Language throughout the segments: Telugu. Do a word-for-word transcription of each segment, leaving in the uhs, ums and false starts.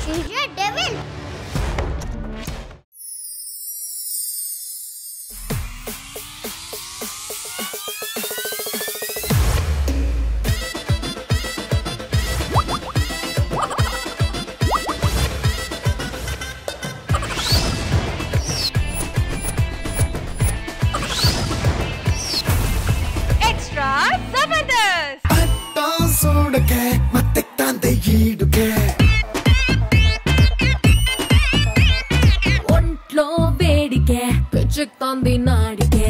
She's a devil. ఒంట్లో వేడికే పెచ్చుకుంది నాడికే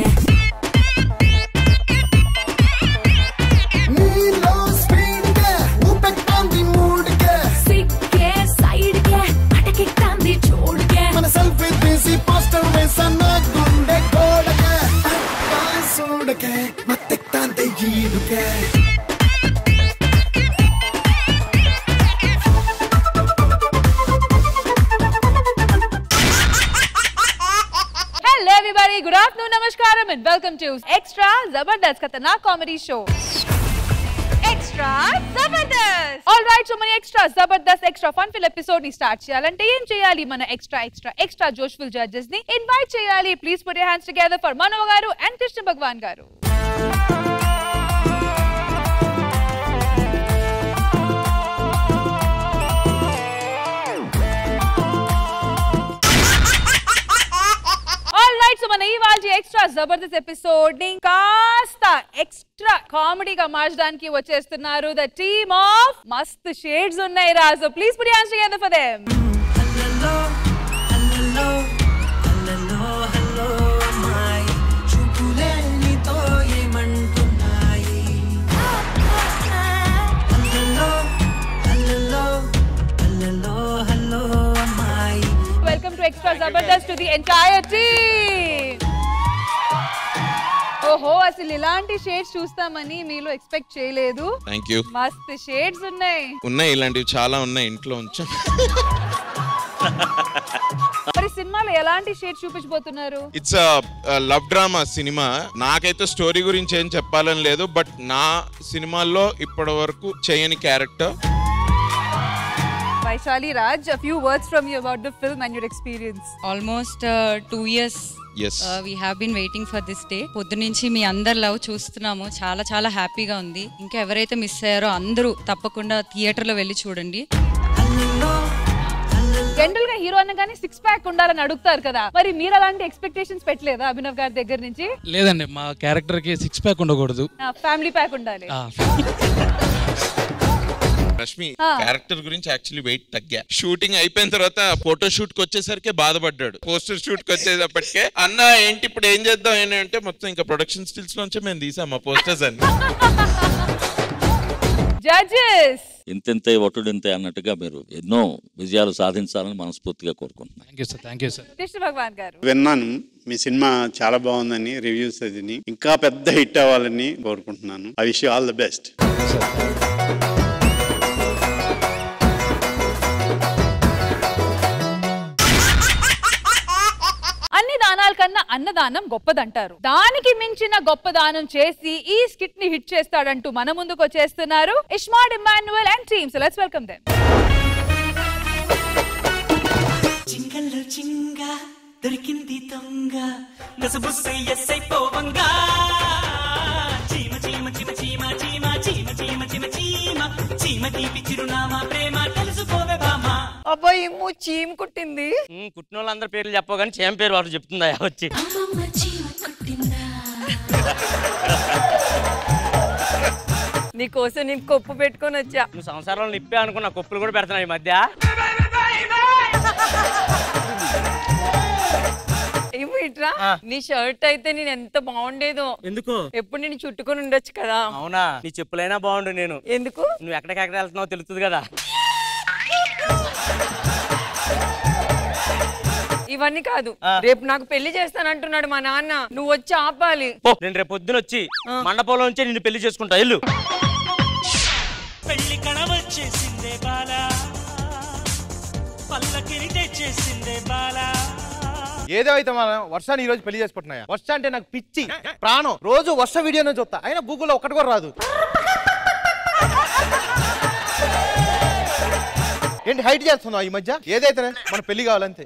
నీలో స్క్రీన్ కే ఊపెక్కంది మూడ్కే సిక్కే సైడ్ కే అటకెక్కంది చూడుకే మన సెల్ఫీ తీసి పోస్టర్ వేసన్న గుండె గోడకే అట్టా చూడకే మత్తెక్కంది ఈడుకే Hello everybody, good afternoon, namaskaram and welcome to Extra Zabardast Khatarnak Comedy Show. Extra Zabardast! Alright, so many Extra Zabardast Extra Fun Fill episode ni start cheyalante em cheyali mana extra extra extra joshful judges ni invite cheyali. Please put your hands together for Mano garu and Krishna Bhagwan garu. So మన ఇవాల్టి ఎక్స్ట్రా జబర్దస్త్ ఎపిసోడ్ ని కాస్త ఎక్స్ట్రా కామెడీగా మార్చడానికి వచ్చేస్తున్నారు ద టీమ్ ఆఫ్ మస్త్ షేడ్స్ ఉన్నాయి రా. So please put your hands together for them. Hello hello hello hello my చూపులే నీతో ఏమంటున్నాయి hello hello hello hello my welcome to extra Jabardasth to the entire team. ఓహో, అసలు ఇలాంటి షేడ్స్ చూస్తామని మీలో ఎక్స్పెక్ట్ చేయలేదు. థాంక్యూ. మస్త్ షేడ్స్ ఉన్నాయి. ఉన్నాయి, ఇలాంటివి చాలా ఉన్నాయి ఇంట్లో ఉంచు. మరి సినిమాలో ఎలాంటి షేడ్స్ చూపించబోతున్నారు? It's love drama cinema. నాకైతే స్టోరీ గురించి ఏం చెప్పాలని లేదు, బట్ నా సినిమాల్లో ఇప్పటి వరకు చేయని character. Vaishali Raj, a few words from you about the film and your experience. Almost uh, two years. Yes. Uh, we have been waiting for this day. పొద్దునుంచి మీ అందరి లవ్ చూస్తున్నాము. చాలా చాలా హ్యాపీగా ఉంది. ఇంకా ఎవరైతే మిస్ అయ్యారో అందరూ తప్పకుండా థియేటర్ లో వెళ్ళి చూడండి. జనరల్ గా హీరో అనగానే సిక్స్ ప్యాక్ ఉండాలని అడుగుతారు కదా, మరి మీరు అలాంటి ఎక్స్పెక్టేషన్స్ పెట్టలేదా అభినవ్ గారి దగ్గర నుంచి? లేదండి, మా క్యారెక్టర్ కి సిక్స్ ప్యాక్ ఉండకూడదు, ఫ్యామిలీ ప్యాక్ ఉండాలి. రష్మి క్యారెక్టర్ గురించి యాక్చువల్లీ వెయిట్ తగ్గా. షూటింగ్ అయిపోయిన తర్వాత ఫోటో షూట్ కి వచ్చేసరికి బాధపడ్డాడు. పోస్టర్ షూట్ కి వచ్చేటప్పటికే అన్న ఏంటి ఇప్పుడు ఏం చేద్దాం అని అంటే మొత్తం ఇంకా ప్రొడక్షన్ స్టిల్స్ నుంచి మేము తీసాం మా పోస్టర్స్ అన్ని. జడ్జెస్ ఇంతెంతే ఒట్టుడింతే అన్నట్టుగా మీరు ఎన్నో విజయాలు సాధించాలని మనస్ఫూర్తిగా కోరుకుంటున్నాను. Thank you sir. Thank you sir. Krishna Bhagwan garu, విన్నాను మీ సినిమా చాలా బాగుందని రివ్యూస్ అది ఇంకా పెద్ద హిట్ అవ్వాలని కోరుకుంటున్నాను. I wish you all the best. అన్ని దానాల కన్నా అన్నదానం గొప్పదంటారు. దానికి మించిన గొప్ప దానం చేసి ఈ స్కిట్ ని హిట్ చేస్తాడంటూ మన ముందుకు వచ్చేస్తున్నారు ismart Immanuel and team. So let's welcome them. చింగల్లో చింగ దొరికింది దొంగ గసబుస్సై ఎస్సై పోవంగా చీమ చీమ చీమ చీమ చీమ చీమ చీమ చీమ చీమ చీమ తీపి చిరునామా ప్రేమ తెలుసుకోవే బామా. అబ్బాయి ఏమో చీమ కుట్టింది. కుట్టిన వాళ్ళందరి పేర్లు చెప్పవు కానీ చీమ పేరు వాడు చెప్తుందా వచ్చి. నీకోసం నేను కొప్పు పెట్టుకొని వచ్చా. నువ్వు సంసారంలో నిప్పే అనుకున్న కొప్పులు కూడా పెడుతున్నావు ఈ మధ్య. నీ షర్ట్ అయితే నేను ఎంత బాగుండేదో. ఎందుకు? ఎప్పుడు నేను చుట్టుకొని ఉండొచ్చు కదా. అవునా, నీ చెప్పులైనా బాగుండు. నేను ఎందుకు? నువ్వు ఎక్కడికెక్కడ వెళ్తున్నావు తెలుస్తుంది కదా. ఇవన్నీ కాదు, రేపు నాకు పెళ్లి చేస్తానంటున్నాడు మా నాన్న. నువ్వు వచ్చి ఆపాలి. నేను రేపు పొద్దున వచ్చి మండపంలో నుంచే నిన్ను పెళ్లి చేసుకుంటా. ఇల్లు పెళ్లి కణవచ్చేసిందే బాలా, పల్లకిని తెచ్చేసిందే బాలా. ఏదో అయితే మనం వర్షాన్ని ఈ రోజు పెళ్లి చేసుకుంటున్నాయా? వర్ష అంటే నాకు పిచ్చి ప్రాణం. రోజు వర్ష వీడియోనే చూస్తా, అయినా గూగుల్లో ఒక్కటి కూడా రాదు. ఏంటి హైట్ చేస్తున్నావు ఈ మధ్య? ఏదైతే మన పెళ్లి కావాలంతే.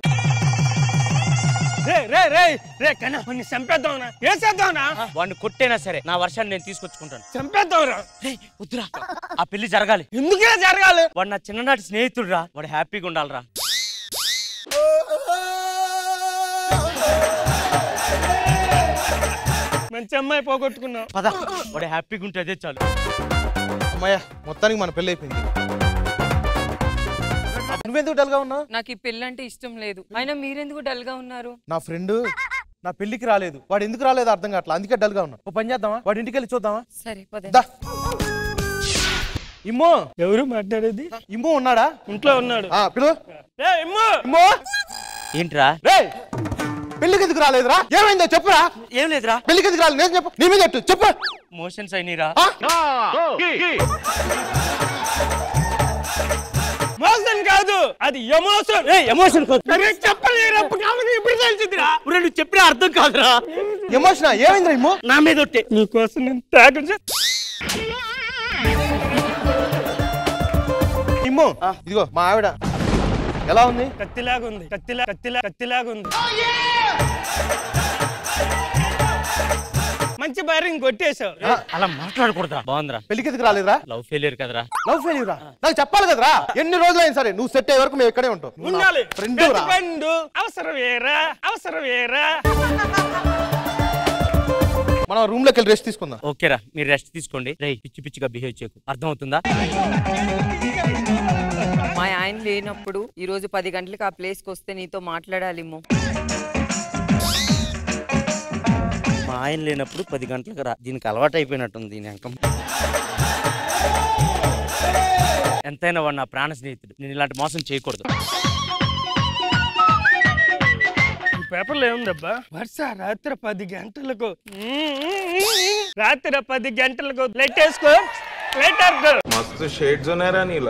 రే రే రే రే కన్నా వాడిని చంపేద్దాంరా. ఏం చేద్దాంరా? వాడిని కొట్టేనా సరే నా వర్షాన్ని నేను తీసుకొచ్చుకుంటాను. చంపేద్దాంరా. రే వద్దురా, ఆ పెళ్లి జరగాలి. ఎందుకే జరగాలి? వాడు నా చిన్ననాటి స్నేహితుడు రా, వాడు హ్యాపీగా ఉండాలిరా. మంచి అమ్మాయి పోగొట్టుకున్నావు. పద, వాడు హ్యాపీగా ఉంటే అదే చాలు. అమ్మాయ్యా, మొత్తానికి మన పెళ్లి అయిపోయింది. నువ్వెందుకు డల్ గా ఉన్నావు? నాకు ఈ పెళ్లి అంటే ఇష్టం లేదు. అయినా మీరెందుకు డల్ గా ఉన్నారు? నా ఫ్రెండ్ నా పెళ్లికి రాలేదు. వాడు ఎందుకు రాలేదు అర్థం కావట్లా, అందుకే డల్ గా ఉన్నా. ఓ పని చేద్దామా, వాడి ఇంటికి వెళ్ళి చూద్దామా? సరే పద. ఇమ్మో, ఎవరు మాట్లాడేది? ఇమ్మో ఉన్నాడా? ఇంట్లో ఉన్నాడు. పిలు. ఇమ్మో. ఏంట్రా? రే పెళ్లికి ఎందుకు రాలేదురా? ఏమైందో చెప్పురా. ఏం లేదురా. పెళ్లికి ఎందుకు రాలేదు? నేను చెప్పు, నీ మీద చెప్పు. మోషన్స్ అయినరా? మోషన్ కాదు, అది ఎమోషన్. ఎమోషన్ చెప్పలేరు. ఇప్పుడు తెలిసిందిరా. నువ్వు చెప్పిన అర్థం కాదురా. ఎమోషన్ ఏమైందిరా? ఇమ్మో నా మీద ఒట్టే. నీకోసం నేను త్యాగం. ఇమ్మో ఇదిగో మా ఆవిడ ఎలా ఉంది? కత్తిలాగా ఉంది. కత్తిలా కత్తిలా కత్తిలాగా ఉంది. మంచి భార్యని కొట్టేశావు. అలా మాట్లాడకూడదా? బాగుందిరా. పెళ్లికి ఎందుకు రాలేదురా? లవ్ ఫెయిలియర్ కదరా. లవ్ ఫెయిలియర్ నాకు చెప్పాలి కదరా. ఎన్ని రోజులైనా సరే నువ్వు సెట్ అయ్యే వరకు మేము ఇక్కడే ఉంటాం. ఉండాలి. ఫ్రెండ్ అవసరం వేరా అవసరం వేరా. మనం రూమ్ లోకి వెళ్ళి రెస్ట్ తీసుకుందాం. ఓకేరా, మీరు రెస్ట్ తీసుకోండి. రే పిచ్చి పిచ్చిగా బిహేవ్ చేయకు, అర్థం అవుతుందా? మా ఆయన లేనప్పుడు ఈ రోజు పది గంటలకు ఆ ప్లేస్ కి వస్తే నీతో మాట్లాడాలిమో. మా ఆయన లేనప్పుడు పది గంటలకు రా. దీనికి అలవాటు అయిపోయినట్టుంది దీని అంకం. ఎంతైనా వాడు నా ప్రాణ స్నేహితుడు. నేను ఇలాంటి మోసం చేయకూడదు. పేపర్లో ఏముందబ్బా? వర్ష రాత్రి పది గంటలకు రాత్రి పది గంటలకు లైట్ వేసుకో. లైట్ ఆర్కో. మస్తు షేడ్స్ ఉన్నారా నీలా?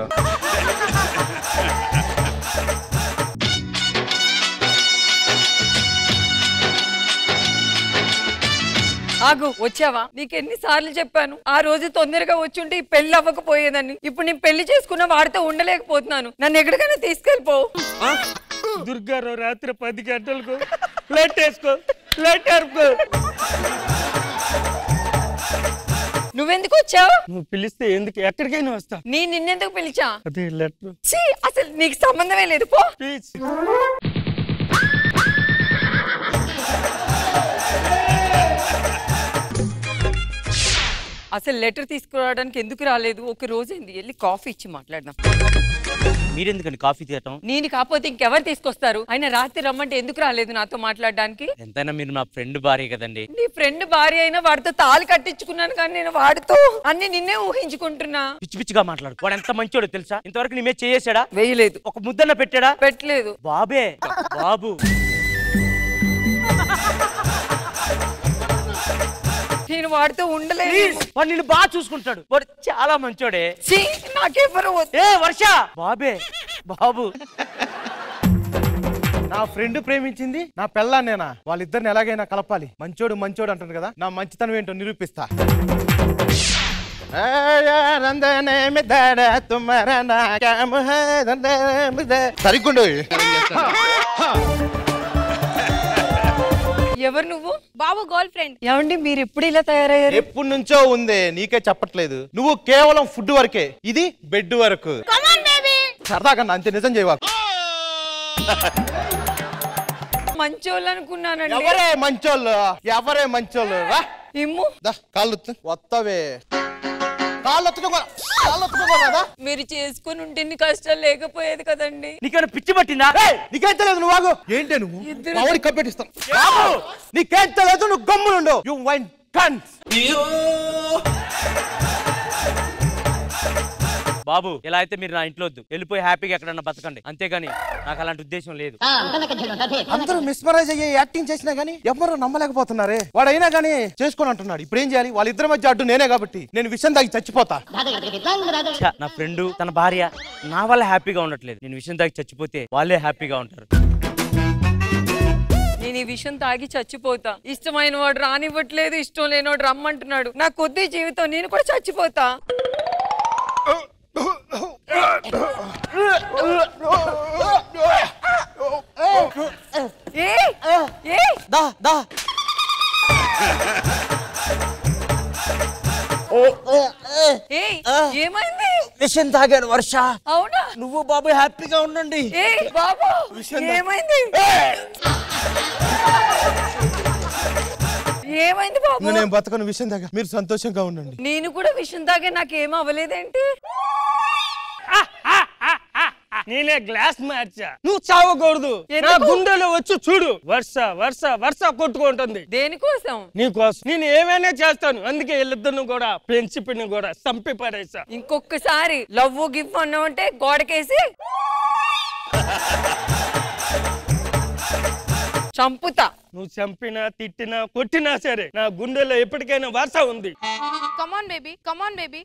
ఆగు, వచ్చావా? నీకు ఎన్నిసార్లు చెప్పాను ఆ రోజు తొందరగా వచ్చుంటే ఈ పెళ్లి అవ్వకపోయేదని. ఇప్పుడు నేను పెళ్లి చేసుకున్న వాడితో ఉండలేకపోతున్నాను. నన్ను ఎక్కడికైనా తీసుకెళ్ళిపో. దుర్గారావు రాత్రి పది గంటలకు లైట్ వేసుకో. లైట్ ఆర్కో. నువ్వెందుకు వచ్చావు? నువ్వు పిలిస్తే ఎందుకు? ఎక్కడికైనా వస్తా. నీ నిన్నెందుకు పిలిచా? అదే లెటర్. అసలు నీకు సంబంధమే లేదు, పో. అసలు లెటర్ తీసుకురావడానికి ఎందుకు రాలేదు? ఒక రోజైంది, వెళ్ళి కాఫీ ఇచ్చి మాట్లాడదాం. మీరెందుకండి కాఫీ తీయటం? నేను కాకపోతే ఇంకెవరు తీసుకొస్తారు? ఆయన రాత్రి రమ్మంటే ఎందుకు రాలేదు నాతో మాట్లాడడానికి? ఎంతైనా మీరు నా ఫ్రెండ్ భార్య కదండి. నీ ఫ్రెండ్ భార్య అయినా వాడితో తాళి కట్టించుకున్నాను, కానీ నేను వాడితో అన్ని నిన్నే ఊహించుకుంటున్నా. పిచ్చి పిచ్చిగా మాట్లాడు. వాడు ఎంత మంచోడో తెలుసా? ఇంతవరకు నీ మీద చేసాడా? వేయలేదు. ఒక ముద్దన్న పెట్టాడా? పెట్టలేదు. బాబే బాబు. నేను వాడితో ఉండలేదు. వాడు నిన్ను బాగా చూసుకుంటాడు. వాడు చాలా మంచోడే. నాకెవరు ఏ వర్ష బాబే బాబు. నా ఫ్రెండ్ ప్రేమించింది నా పెళ్ళాన్నేనా? వాళ్ళిద్దరిని ఎలాగైనా కలపాలి. మంచోడు మంచోడు అంటారు కదా, నా మంచితనం ఏంటో నిరూపిస్తా. సరిగ్గుండు. ఎవరు నువ్వు? Babu girlfriend. ఏమండి మీరు ఎప్పుడు ఇలా తయారయ్యారు? ఎప్పుడు నుంచో ఉంది, నీకే చెప్పట్లేదు. నువ్వు కేవలం ఫుడ్ వరకే, ఇది బెడ్ వరకు. సరదాగా అంతే, నిజం చేయవా? మంచోళ్ళు అనుకున్నానండి. ఎవరే మంచోళ్ళు? ఎవరే మంచోళ్ళు? రా ఇమ్ము. కాళ్ళు వస్తావే. మీరు చేసుకుని ఉంటే ఇన్ని కష్టాలు లేకపోయేది కదండి. నీకేమైనా పిచ్చి పట్టిందా? నీకేం తెలియదు, నువ్వు ఆగు. ఏంటి నువ్వు కప్పెట్టిస్తాను? నీకేం తెలియదు, నువ్వు గమ్మునుండు. You wine కన్స్. బాబు ఇలా అయితే మీరు నా ఇంట్లో వద్దు. వెళ్ళిపోయి హ్యాపీగా ఎక్కడన్నా బతకండి, అంతేగాని నాకు అలాంటి ఉద్దేశం లేదు. అందరూ మిస్మరైజ్ అయ్యే యాక్టింగ్ చేసినా గానీ ఎవరు నమ్మలేకపోతున్నారే. వాడైనా గానీ చేసుకొని అంటున్నాడు. ఇప్పుడు ఏం చేయాలి? వాళ్ళిద్దరి మధ్య అడ్డు నేనే కాబట్టి నేను విషయం దాగి చచ్చిపోతా. నా ఫ్రెండ్ తన భార్య నా వల్ల హ్యాపీగా ఉండట్లేదు. నేను విషయం దాగి చచ్చిపోతే వాళ్ళే హ్యాపీగా ఉంటారు. నేను ఈ విషయం తాగి చచ్చిపోతా. ఇష్టమైన వాడు రానివ్వట్లేదు, ఇష్టం లేనివాడు రమ్మంటున్నాడు. నా కొద్ది జీవితం, నేను కూడా చచ్చిపోతా. ఏమైంది? విషయం తాగాడు వర్ష. అవునా? నువ్వు బాబు హ్యాపీగా ఉండండి. ఏ బాబు ఏమైంది? ఏమైంది బాబు? నేను బతకను విషయం తాగా, మీరు సంతోషంగా ఉండండి. నేను కూడా విషయం తాగే నాకేం అవ్వలేదేంటి? నేనే గ్లాస్ మార్చా. నువ్వు చావకూడదు. నా గుండెలో వచ్చి చూడు, వర్ష వర్ష వర్ష కొట్టుకుంటుంది. దేనికోసం? నీకోసం. నేను ఏమైనా చేస్తాను. అందుకే వీళ్ళిద్దరిని కూడా ఫ్రెండ్షిప్ ని కూడా చంపి పడేసా. ఇంకొకసారి లవ్ గిఫ్ట్ అన్నావంటే గోడకేసి చంపుతా. నువ్వు చంపినా తిట్టినా కొట్టినా సరే నా గుండెలో ఎప్పటికైనా వర్ష ఉంది. Come on baby, come on baby.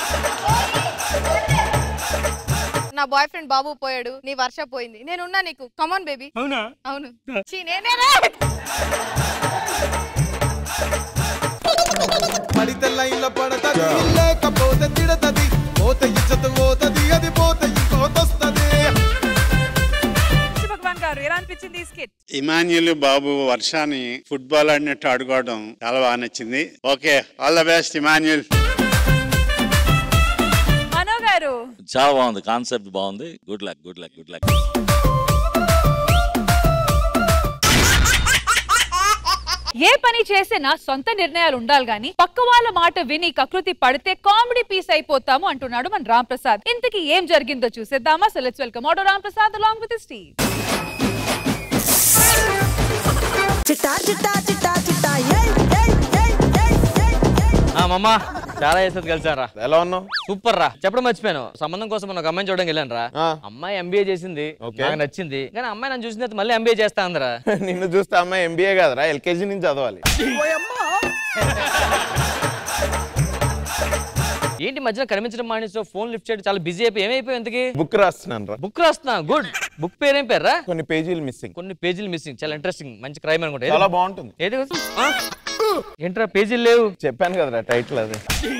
నా బాయ్ ఫ్రెండ్ బాబు పోయాడు, నీ వర్ష పోయింది, నేనున్నా నీకు. Come on baby. అవునా? అవును. చీ నేనే. పడితే లైన్ల పడతది, లేకపోతే తిడతది, పోతే ఇజ్జత్ పోతది, అది పోతే ఇంకోతొస్తది. భగవాన్ గారు ఎలా అనిపించింది ఈ స్కిట్? ఇమాన్యుల్ బాబు వర్షాన్ని ఫుట్బాల్ ఆడినట్టు ఆడుకోవడం చాలా బాగా నచ్చింది. Okay, all the best Immanuel. చాలా బాగుంది, కాన్సెప్ట్ బాగుంది. Good luck, good luck, good luck. ఏ పని చేసినా సొంత నిర్ణయాలు ఉండాలి గాని పక్క వాళ్ళ మాట విని కకృతి పడితే కామెడీ పీస్ అయిపోతాము అంటున్నాడు మన రామ్ ప్రసాద్. ఇంతకీ ఏం జరిగిందో చూసేద్దామా? So let's welcome auto Ram Prasad along with his team. చిట్టా చిట్టా చిట్టా చిట్టా మమ్మా చాలా చేసేది కలిసారా? ఎలా ఉన్నావు? సూపర్ రా. చెప్పడం మర్చిపోయాను, సంబంధం కోసం ఒక అమ్మాయిని చూడడానికి వెళ్ళాను రా. అమ్మాయి ఎంబీఏ చేసింది, నాకు నచ్చింది. కానీ అమ్మాయి నన్ను చూసిన తర్వాత మళ్ళీ ఎంబీఏ చేస్తా అందరా. నిన్ను చూస్తే అమ్మాయి ఎంబీఏ కాదురా, ఎల్కేజీ నుంచి చదవాలి. ఏంటి మధ్యన కనిపించడం మానేసి ఫోన్ లిఫ్ట్ చేయడం, చాలా బిజీ అయిపోయి ఏమైపోయి ఇంతకి? బుక్ రాస్తున్నాను రా. బుక్ రాస్తున్నా? గుడ్. బుక్ పేరు ఏం పేరు రా? కొన్ని పేజీలు మిస్సింగ్. కొన్ని పేజీలు మిస్సింగ్. చాలా ఇంట్రెస్టింగ్, మంచి క్రైమ్ అనుకుంటా. చాలా బాగుంటుంది. ఏది ఏంట్రా పేజీలు లేవు? చెప్పాను కదరా టైటిల్ అది.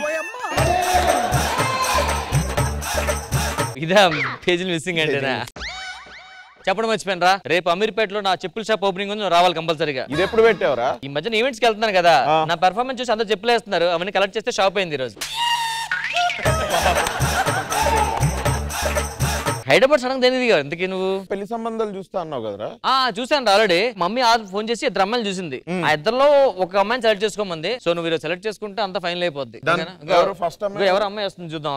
ఇదా పేజీలు మిస్సింగ్ అంటేనా? చెప్పడం మర్చిపోయాను రా, రేపు అమీర్పేటలో నా చెప్పుల షాప్ ఓపెనింగ్ ఉంది, రావాలి కంపల్సరీగా. ఇది ఎప్పుడు పెట్టావురా? ఈ మధ్యన ఈవెంట్స్ కి వెళ్తున్నాను కదా, నా పెర్ఫార్మెన్స్ చూసి అందరూ చెప్పులు వేస్తున్నారు, అవన్నీ కలెక్ట్ చేస్తే షాప్ అయింది ఈ రోజు. హైదరాబాద్ సడన్ దేనిది కదా ఇంతకీ? నువ్వు పెళ్లి సంబంధాలు చూస్తా అన్నావు కదరా? ఆ చూసాను ఆల్రెడీ. మమ్మీ ఆ ఫోన్ చేసి ఇద్దరు అమ్మాయిలు చూసింది, ఆ ఇద్దరులో ఒక అమ్మాయిని సెలెక్ట్ చేసుకోమంది. సో నువ్వు ఈరోజు సెలెక్ట్ చేసుకుంటే అంత ఫైనల్ అయిపోద్ది. ఎవరు అమ్మాయి వస్తుంది చూద్దాం.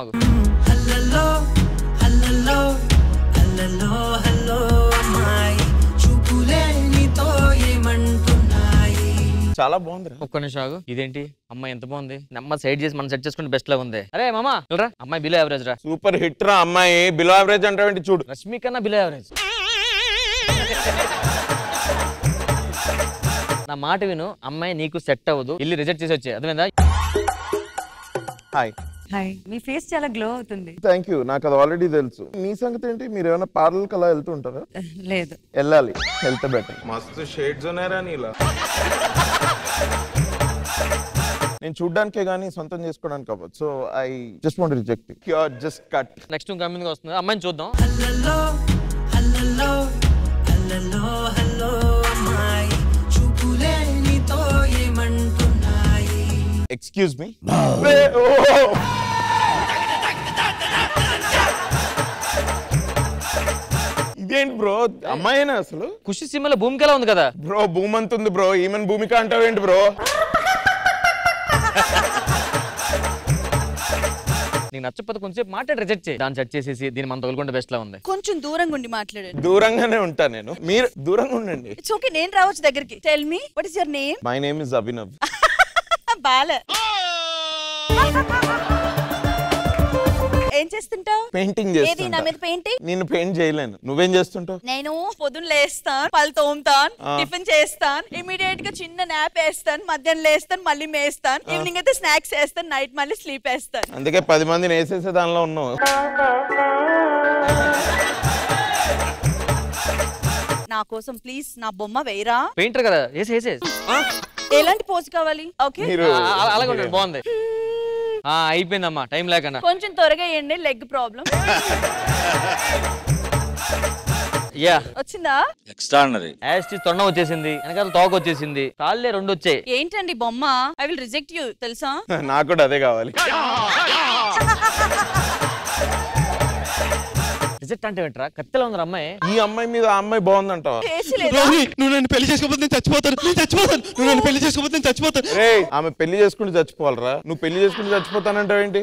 చాలా బాగుంది. ఒక్క నిమిషం ఆగు. ఇదేంటి అమ్మాయి ఎంత బాగుంది, నమ్మ సైడ్ చేసి మనం సెట్ చేసుకుంటే బెస్ట్ లా ఉంది. అరే మామా రా, అమ్మాయి బిలో యావరేజ్ రా. సూపర్ హిట్ రా అమ్మాయి. బిలో యావరేజ్ అంటే చూడు, రష్మి కన్నా బిలో యావరేజ్. నా మాట విను, అమ్మాయి నీకు సెట్ అవ్వదు, వెళ్ళి రిజెక్ట్ చేసి వచ్చే. అర్థమైందా? హాయ్. హాయ్. మీ ఫేస్ చాలా గ్లో అవుతుంది. థ్యాంక్ యూ, నాకు అది ఆల్రెడీ తెలుసు. మీ సంగతి ఏంటి? మీరు ఏమైనా పార్లర్ కలా వెళ్తూ ఉంటారా? లేదు. వెళ్ళాలి, హెల్త్ బెటర్. మస్తు షేడ్స్ ఉన్నారా నీలా? నేను చూడ్డానికే గానీ సొంతం చేసుకోవడానికి అవ్వదు. So I just want reject it. You are just cut. Next ఇంకా ముందుకు వస్తుంది అమ్మాయిని చూద్దాం. Excuse me. ఇదేంటి బ్రో, అమ్మాయినా అసలు? ఖుషి సినిమాలో భూమిక ఎలా ఉంది కదా బ్రో? భూమి అంతుంది బ్రో, ఈమెన్ భూమిక అంటావేంటి బ్రో? నీకు నచ్చకపోతే కొంచెం మాట్లాడి రిజెక్ట్ చేయి. దాన్ని సెట్ చేసేసి దీన్ని మనం తగులుకుంటే బెస్ట్ లా ఉంది. కొంచెం దూరంగా ఉండి మాట్లాడండి. దూరంగానే ఉంటా నేను, మీరు దూరంగా ఉండండి. ఇట్స్ ఓకే, నేను రావచ్చు దగ్గరికి. Tell me what is your name? My name is Abhinav. Bala. ఏం చేస్తుంటావు? పెయింటింగ్ ఏది చేస్తుంటా. నా మీద పెయింటింగ్? నేను పెయింట్ చేయలేను. నువ్వేం చేస్తుంటావు? నేను పొద్దున్న లేస్తాను, పళ్ళు తోముతాను, టిఫిన్ చేస్తాను, ఇమీడియట్ గా చిన్న నాప్ వేస్తాను, మధ్యాహ్నం లేస్తాను, మళ్ళీ మేస్తాను, ఈవినింగ్ అయితే స్నాక్స్ వేస్తాను, నైట్ మళ్ళీ స్లీప్ వేస్తాను. అందుకే పది మందిని వేసేసే దానిలో ఉన్నావు. నా కోసం ప్లీజ్ నా బొమ్మ వేయరా. పెయింటర్ కదా, వేసి వేసే. ఎలాంటి పోజ్ కావాలి? ఓకే, అలాగే ఉంటుంది, బాగుంది. అయిపోయిందమ్మా, టైం లేకన్నా. కొంచెం త్వరగా వేయండి, లెగ్ ప్రాబ్లం. యా వచ్చిందా? ఎక్స్ట్రాడినరీ. యాస్టి తొండం వచ్చేసింది, వెనకాల తోక వచ్చేసింది, కాళ్ళే రెండు వచ్చాయి. ఏంటండి బొమ్మ? ఐ విల్ రిజెక్ట్ యూ తెలుసా? నాకు కూడా అదే కావాలి. రిజెక్ట్ అంటే ఏంట్రా? కత్తిలో ఉంది అమ్మాయి. ఈ అమ్మాయి మీద ఆ అమ్మాయి బాగుందంటావా? నువ్వు నన్ను పెళ్లి చేసుకోకపోతే నేను చచ్చిపోతాను నేను చచ్చిపోతాను నువ్వు నన్ను పెళ్లి చేసుకోకపోతే నేను చచ్చిపోతాను. రే ఆమె పెళ్లి చేసుకుంటే చచ్చిపోవాలరా, నువ్వు పెళ్లి చేసుకుంటే చచ్చిపోతానంటావు ఏంటి?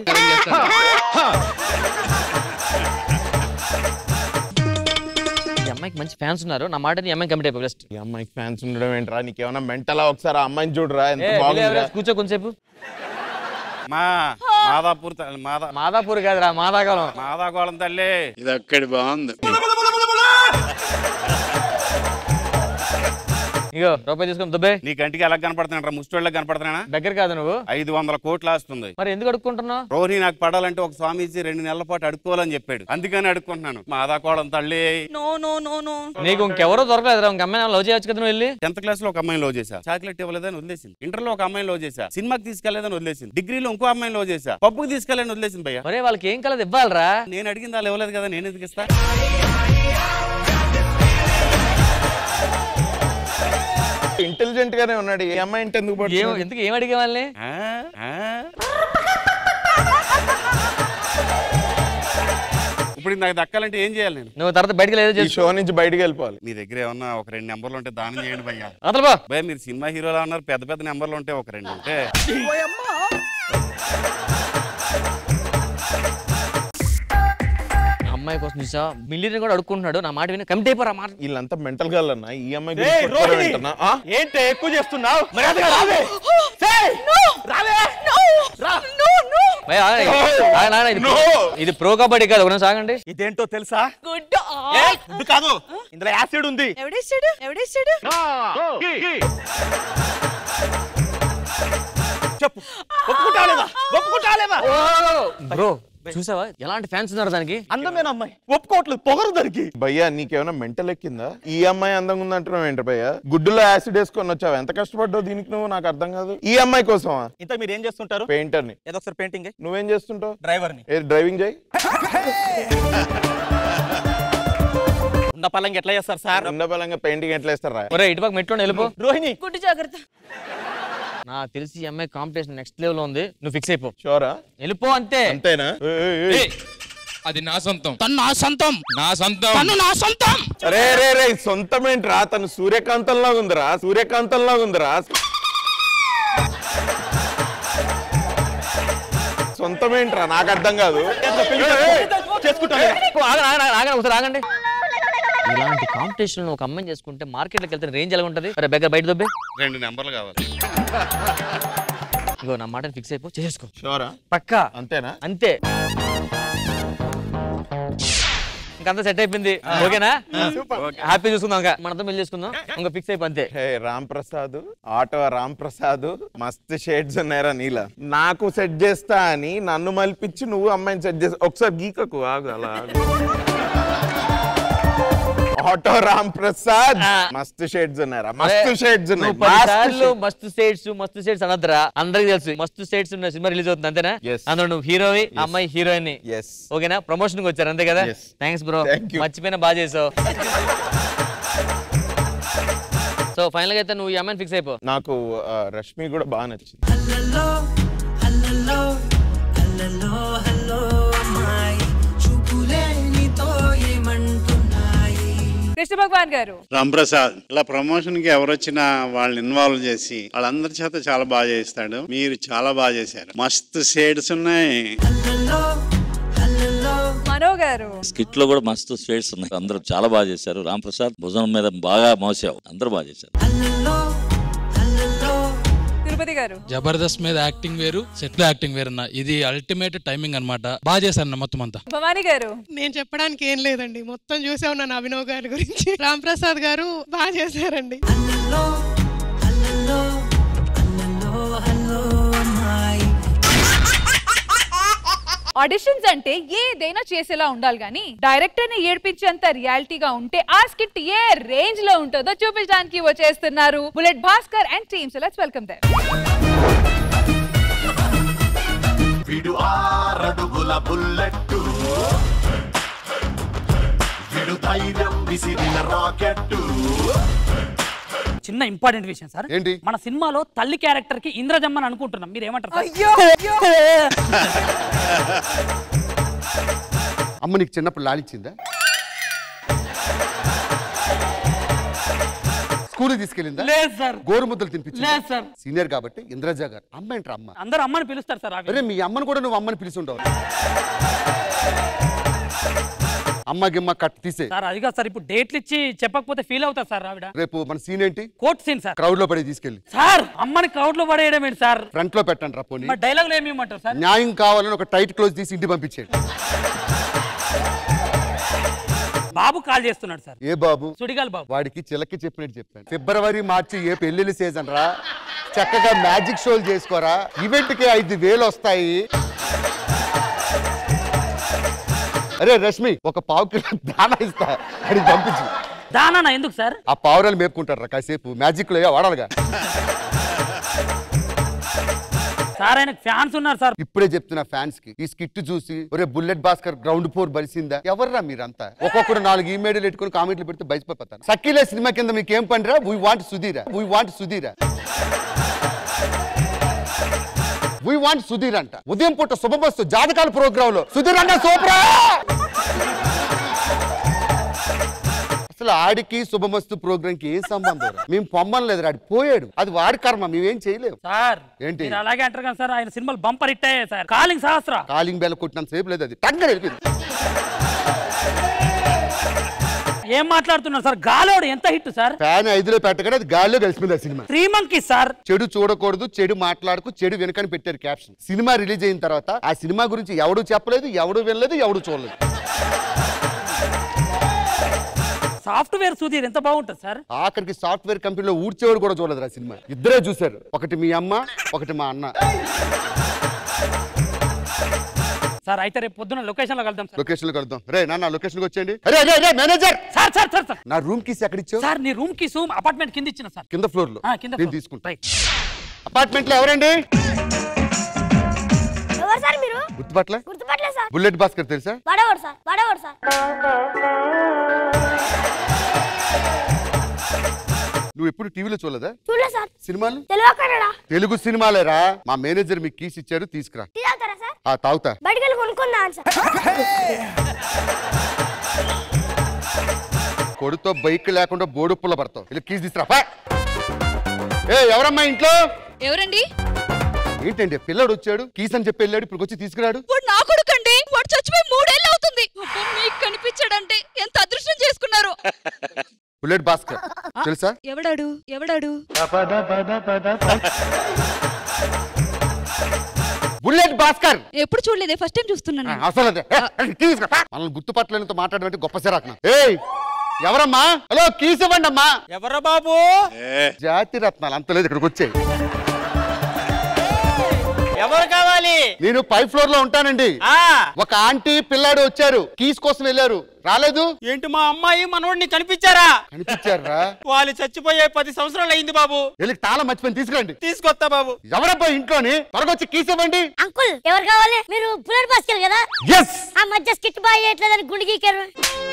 ఈ అమ్మాయికి మంచి ఫ్యాన్స్ ఉన్నారు, నా మాట ఈ అమ్మాయి కమిట్ అయిపోయి బెస్ట్. ఈ అమ్మాయికి ఫ్యాన్స్ ఉండడం ఏంట్రా? నీకేమన్నా మెంటలా? ఒకసారి ఆ అమ్మాయిని చూడరా ఎంత బాగుంది. కూర్చో కొంచెంసేపు. మా మాదాపూర్ మాదా మాదాపూర్ కాదురా మాదాగోళం. మాదాగోళం తల్లి ఇది అక్కడి బాగుంది. ఇగో రూపాయి తీసుకొని దుబ్బే. నీ కంటికి ఎలా కనపడుతున్నా? ముష్టోళ్ళకి కనపడుతున్నా? దగ్గర కాదు నువ్వు. ఐదు వందల కోట్లు ఆస్తుంది. మరి ఎందుకు అడుక్కుంటున్నావు? రోహిణి నాకు పడాలంటే ఒక స్వామీజీ రెండు నెలల పాటు అడుక్కోవాలని చెప్పాడు, అందుకని అడుక్కుంటున్నాను. మాదాకోళం తల్లి. నో నో నో నో నీకు ఇంకెవరో దొరకలేదు. ఇంక అమ్మాయి లవ్ చేయొచ్చు కదా నువ్వు వెళ్ళి. టెన్త్ క్లాస్ లో ఒక అమ్మాయిని లవ్ చేశా, చాక్లెట్ ఇవ్వలేదని వదిలేసింది. ఇంటర్ లో ఒక అమ్మాయిని లవ్ చేశా, సినిమాకి తీసుకెళ్లేదని వదిలేసింది. డిగ్రీలో ఇంకో అమ్మాయిని లవ్ చేశా, పప్పుకి తీసుకెళ్ళని వదిలేసింది. భయ్యా మరే వాళ్ళకి ఏం కలదు ఇవ్వాలరా? నేను అడిగింది వాళ్ళు ఇవ్వలేదు కదా, నేను ఎందుకు ఇస్తా? ఇంటెలిజెంట్ గానే ఉన్నాడు. ఈ అమ్మాయి అంటే ఎందుకు పడుతుంది? ఎందుకు ఏం అడిగే వాళ్ళని? ఇప్పుడు నాకు దక్కాలంటే ఏం చేయాలి నేను? నువ్వు తర్వాత బయటకి లేదు షో నుంచి బయటకు వెళ్ళిపోవాలి. మీ దగ్గర ఏమన్నా ఒక రెండు నెంబర్లు ఉంటే దానం చేయండి భయ్యా. అసలు బా భయ్యా మీరు సినిమా హీరోలా ఉన్నారు, పెద్ద పెద్ద నెంబర్లు ఉంటే ఒక రెండు ఉంటే. అమ్మాయి కోసం చూసా మిలియన్ కూడా అడుక్కుంటున్నాడు, నా మాట విని కమిట్ అయిపోరా మాట. వీళ్ళంతా మెంటల్ గా అన్న ఈ అమ్మాయి ఏంటి ఎక్కువ చేస్తున్నావు? ఇది ప్రో కబడ్డీ కాదు, ఒకసారి సాగండి. ఇదేంటో తెలుసా? గుడ్ గుడ్ కాదు, ఇందులో యాసిడ్ ఉంది. ఎవడేసాడు ఎవడేసాడు? చెప్పు, ఒప్పుకుంటా లేదా? ఒప్పుకుంటా లేదా? బ్రో చూసావా ఎలాంటి ఫ్యాన్స్ ఉన్నారు దానికి? అందమైన అమ్మాయి ఒప్పుకోవట్లేదు, పొగరు దానికి. భయ్యా నీకేమైనా మెంటల్ ఎక్కిందా? ఈ అమ్మాయి అందంగా ఉందంటున్నావు ఏంటి భయ్యా? గుడ్డులో యాసిడ్ వేసుకొని వచ్చావు, ఎంత కష్టపడ్డావు దీనికి నువ్వు? నాకు అర్థం కాదు. ఈ అమ్మాయి కోసమా? ఇంత మీరు ఏం చేస్తుంటారు? పెయింటర్ ని. ఏదో ఒకసారి పెయింటింగ్. నువ్వేం చేస్తుంటావు? డ్రైవర్ ని. డ్రైవింగ్ చేయి. ఉన్న పలంగా ఎట్లా చేస్తారు సార్? ఉన్న పలంగా పెయింటింగ్ ఎట్లా వేస్తారా? ఇటు పక్క మెట్టు వెళ్ళిపో. రోహిణి గుడ్ జాగ్రత్త. నాకు తెలిసి ఈ అమ్మాయి కాంపిటీషన్ నెక్స్ట్ లెవెల్ లో ఉంది, నువ్వు ఫిక్స్ అయిపో. షోరా? వెళ్ళిపో అంతే. అంతేనా? అది నా సొంతం, తను నా సొంతం, నా సొంతం, తను నా సొంతం. రే రే రే సొంతం ఏంట్రా? తను సూర్యకాంతంలా ఉందిరా, సూర్యకాంతంలా ఉందిరా. సొంతం ఏంట్రా? నాకు అర్థం కాదు. ఆగండి. ఇలాంటి కాంపిటీషన్ ఒక అమ్మాయిని చేసుకుంటే మార్కెట్ లోకి వెళ్తే రేంజ్ ఎలా ఉంటది? దగ్గర బయట దొబ్బే. రెండు నెంబర్లు కావాలి. ఇగో నా మాట ఫిక్స్ అయిపో, చేసుకో. షోరా? పక్కా. అంతేనా? అంతే. ఇంకంతా సెట్ అయిపోయింది. ఓకేనా? హ్యాపీ చూసుకుందాం, మనంతా మిల్ చేసుకుందాం. ఇంకా ఫిక్స్ అయిపో అంతే. హే రామ్ ప్రసాద్, ఆటో రామ్ ప్రసాద్, మస్తు షేడ్స్ ఉన్నాయరా నీలా. నాకు సెట్ చేస్తా అని నన్ను మలిపించి నువ్వు అమ్మాయిని సెట్ చేస్తా. ఒకసారి గీకకు, ఆగు అలా. ఆటో రామ్ ప్రసాద్, మస్తు షేడ్స్ ఉన్నారా? మస్తు షేడ్స్ ఉన్నాయి. మస్తు షేడ్స్ మస్తు షేడ్స్ అనద్రా, అందరికి తెలుసు. మస్తు షేడ్స్ ఉన్న సినిమా రిలీజ్ అవుతుంది అంతేనా? అందులో నువ్వు హీరోవి, అమ్మాయి హీరోయిన్. ఓకేనా? ప్రమోషన్ కి వచ్చారు అంతే కదా? థ్యాంక్స్ బ్రో, మర్చిపోయినా బాగా చేసావు. సో ఫైనల్ గా అయితే నువ్వు ఈ అమ్మాయిని ఫిక్స్ అయిపో. నాకు రష్మి కూడా బాగా నచ్చింది. కృష్ణ భగవాన్ గారు. రాంప్రసాద్ ఇలా ప్రమోషన్ కి ఎవరు వచ్చినా వాళ్ళని ఇన్వాల్వ్ చేసి వాళ్ళందరి చేత చాలా బాగా చేస్తాడు. మీరు చాలా బాగా చేశారు, మస్తు షేడ్స్ ఉన్నాయి. మనో గారు. స్కిట్ లో కూడా మస్తు షేడ్స్ ఉన్నాయి, అందరూ చాలా బాగా చేశారు. రామ్ ప్రసాద్ భుజం మీద బాగా మోసావు, అందరూ బాగా చేశారు. తిరుపతి గారు. జబర్దస్త్ మీద యాక్టింగ్ వేరు, సెట్ లో యాక్టింగ్ వేరన్నా. ఇది అల్టిమేట్ టైమింగ్ అన్నమాట. బాగా చేశారన్న మొత్తం అంతా. భవానీ గారు. నేను చెప్పడానికి ఏం లేదండి, మొత్తం చూసే ఉన్నాను అభినవ్ గారి గురించి. రామ్ ప్రసాద్ గారు బాగా చేశారండి. ఆడిషన్స్ అంటే ఏదైనా చేసేలా ఉండాలి గానీ డైరెక్టర్ ని ఏడ్పించేంత రియాలిటీగా ఉంటే ఆ స్కిట్ ఏ రేంజ్ లో ఉంటుందో చూపించడానికి వచ్చేస్తున్నారు bullet Bhaskar and teams. Let's welcome them. విడు ఆరడుగుల బుల్లెట్, విడు ధైర్యం విసిరిన రాకెట్టు. చిన్న ఇంపార్టెంట్ విషయం సార్. ఏంటి? మన సినిమాలో తల్లి క్యారెక్టర్ కి ఇంద్రజమ్మని అనుకుంటున్నాం, మీరు ఏమంటారు? అమ్మ నీకు చిన్నప్పుడు లాలిచ్చిందా? స్కూల్ తీసుకెళ్ళిందా? లేదు సార్. గోరు ముద్దలు తినిపించిందా? లేదు సార్. సీనియర్ కాబట్టి ఇంద్రజ గారు అమ్మ ఏంట్రా అమ్మ? అందరూ అమ్మని పిలుస్తారు సార్. అరే మీ అమ్మని కూడా నువ్వు అమ్మని పిలుచుంటావు. అమ్మ గిమ్మ కట్ తీసే సార్. అది కాదు సార్, ఇప్పుడు డేట్లు ఇచ్చి చెప్పకపోతే ఫీల్ అవుతారు సార్ ఆవిడ. రేపు మన సీన్ ఏంటి? Court scene sir. క్రౌడ్ లో పడి తీసుకెళ్ళి సార్ అమ్మని క్రౌడ్ లో పడేయడం ఏంటి సార్? ఫ్రంట్ లో పెట్టండి రా పోనీ. డైలాగ్ ఏమి ఇవ్వమంటారు సార్? న్యాయం కావాలని ఒక టైట్ క్లోజ్ తీసి ఇంటి పంపించేయండి. బాబు కాల్ చేస్తున్నాడు సార్. ఏ బాబు? సుడిగాల్ బాబు. వాడికి చిలకి చెప్పినట్టు చెప్పాను. ఫిబ్రవరి మార్చి ఏ పెళ్లిళ్ళ సీజన్ రా, చక్కగా మ్యాజిక్ షోలు చేసుకోరా, ఈవెంట్ కి ఐదు వేలు వస్తాయి. అరే రష్మి ఒక పావు కిలో దానా ఇస్తా అని పంపించు. దానా ఎందుకు సార్? ఆ పావురాలు మేపుకుంటారా కాసేపు, మ్యాజిక్ లో వాడాలిగా. సార్ ఆయనకు ఫ్యాన్స్ ఉన్నారు సార్. ఇప్పుడే చెప్తున్నా ఫ్యాన్స్ కి, ఈ స్కిట్ చూసి ఒరే బుల్లెట్ భాస్కర్ గ్రౌండ్ ఫోర్ బలిసిందా ఎవర్రా మీరంతా? ఒక్కొక్కడు నాలుగు ఈమెయిల్ పెట్టుకుని కామెంట్లు పెడితే బయటపోతాను. సకీలే సినిమా కింద మీకు ఏం పనిరా? వీ వాంట్ సుధీరా, వీ వాంట్ సుధీరా, వీ వాంట్ సుధీర్ అంట. ఉదయం పూట శుభమస్తు జాతకాల ప్రోగ్రామ్ లో సుధీర్ అన్న సూపరా. అసలు ఆడికి శుభమస్తు ప్రోగ్రామ్ కి ఏం సంబంధం? మేము పొమ్మం లేదు, ఆడి పోయాడు, అది వాడి కర్మ, మేమేం చేయలేము. సార్ ఏంటి మీరు అలాగే అంటారు కదా సార్, ఆయన సినిమాలు బంపర్ హిట్ అయ్యాయి sir. Calling Sahasra calling bell కొట్టినంత సేపు లేదు, అది టంగా వెళ్ళిపోయింది. ఏం మాట్లాడుతున్నారు సార్? గాలోడు ఎంత హిట్ సార్? ఫ్యాన్ ఐదులో పెట్టగానే అది గాల్లో కలిసిపోయింది ఆ సినిమా. Three monkey sir. చెడు చూడకూడదు, చెడు మాట్లాడుకు, చెడు వెనుకని పెట్టారు క్యాప్షన్. సినిమా రిలీజ్ అయిన తర్వాత ఆ సినిమా గురించి ఎవడు చెప్పలేదు, ఎవడు వినలేదు, ఎవడు చూడలేదు. సాఫ్ట్వేర్ సుధీర్ ఎంత బాగుంటుంది సార్. ఆఖరికి సాఫ్ట్వేర్ కంపెనీలో ఊడ్చేవాడు కూడా చూడలేదు ఆ సినిమా. ఇద్దరే చూశారు, ఒకటి మీ అమ్మ, ఒకటి మా అన్న. సార్ అయితే రేపు పొద్దున లొకేషన్ లో కలుద్దాం. లొకేషన్ లో కలుద్దాం. రే నాన్న లొకేషన్ కి వచ్చేయండి. అరే అరే అరే manager. Sir sir sir sir నా రూమ్ కీస్ ఎక్కడ ఇచ్చావు? సార్ నీ రూమ్ కీస్ అపార్ట్మెంట్ కింద ఇచ్చిన సార్. కింద ఫ్లోర్ లో కింద నేను తీసుకుంటా. అపార్ట్మెంట్ లో ఎవరండి? ఎవరు సార్ మీరు? గుర్తుపట్ల గుర్తుపట్టలేదు సార్. బుల్లెట్ భాస్కర్ తెలుసా? వాడేవాడు సార్, వాడేవాడు సార్. నువ్వు ఎప్పుడు టీవీలో చూడలేదా? చూడలేదు సార్. సినిమాలు తెలుగు కన్నడ తెలుగు సినిమాలేరా. మా మేనేజర్ మీకు కీస్ ఇచ్చారు, తీసుకురా. తాగుతారా సార్? ఆ తాగుతా. బయటికి వెళ్ళి కొనుక్కుందాం సార్. కొడుతో బైక్ లేకుండా బోడుప్పుల పడతావు. ఇలా కీస్ తీసుకురా. ఏ ఎవరమ్మా ఇంట్లో? ఎవరండి? ఏంటండి పిల్లడు వచ్చాడు, కీస్ అని చెప్పి వెళ్ళాడు, ఇప్పుడు వచ్చి తీసుకురాడు. వాడు నా కొడుకండి. వాడు చచ్చిపోయి మూడేళ్ళు అవుతుంది. మీకు కనిపించాడంటే ఎంత అదృష్టం చేసుకున్నారు. బుల్లెట్ భాస్కర్ తెలుసా? ఎవడాడు ఎవడాడు? బుల్లెట్ భాస్కర్ ఎప్పుడు చూడలేదే, ఫస్ట్ టైం చూస్తున్నాను. అసలు అదే మనల్ని గుర్తుపట్టలేనితో మాట్లాడమంటే గొప్ప సిరాకు. ఏయ్ ఎవరమ్మా? హలో కీస్ ఇవ్వండి అమ్మా. ఎవరా బాబు? జాతి రత్నాలు అంత లేదు, ఇక్కడికి వచ్చాయి. ఎవరు కావాలి? నేను పై ఫ్లోర్ లో ఉంటానండి. ఒక ఆంటీ పిల్లాడు వచ్చారు, కీస్ కోసం వెళ్ళారు, రాలేదు. ఏంటి మా అమ్మాయి మనోడిని కనిపించారా? కనిపించారా? వాళ్ళు చచ్చిపోయే పది సంవత్సరాలు అయింది బాబు. వెళ్ళి తాళం మర్చిపోయి తీసుకురండి. తీసుకొస్తా బాబు. ఎవరబ్బా ఇంట్లోని? త్వరగా వచ్చి కీస్ ఇవ్వండి. అంకుల్ ఎవరు కావాలి? మీరు బుల్లెట్ భాస్కర్ కదా? ఎస్. ఆ మధ్య స్కిట్ బాయ్ చేయట్లేదని గుండు గీకారు.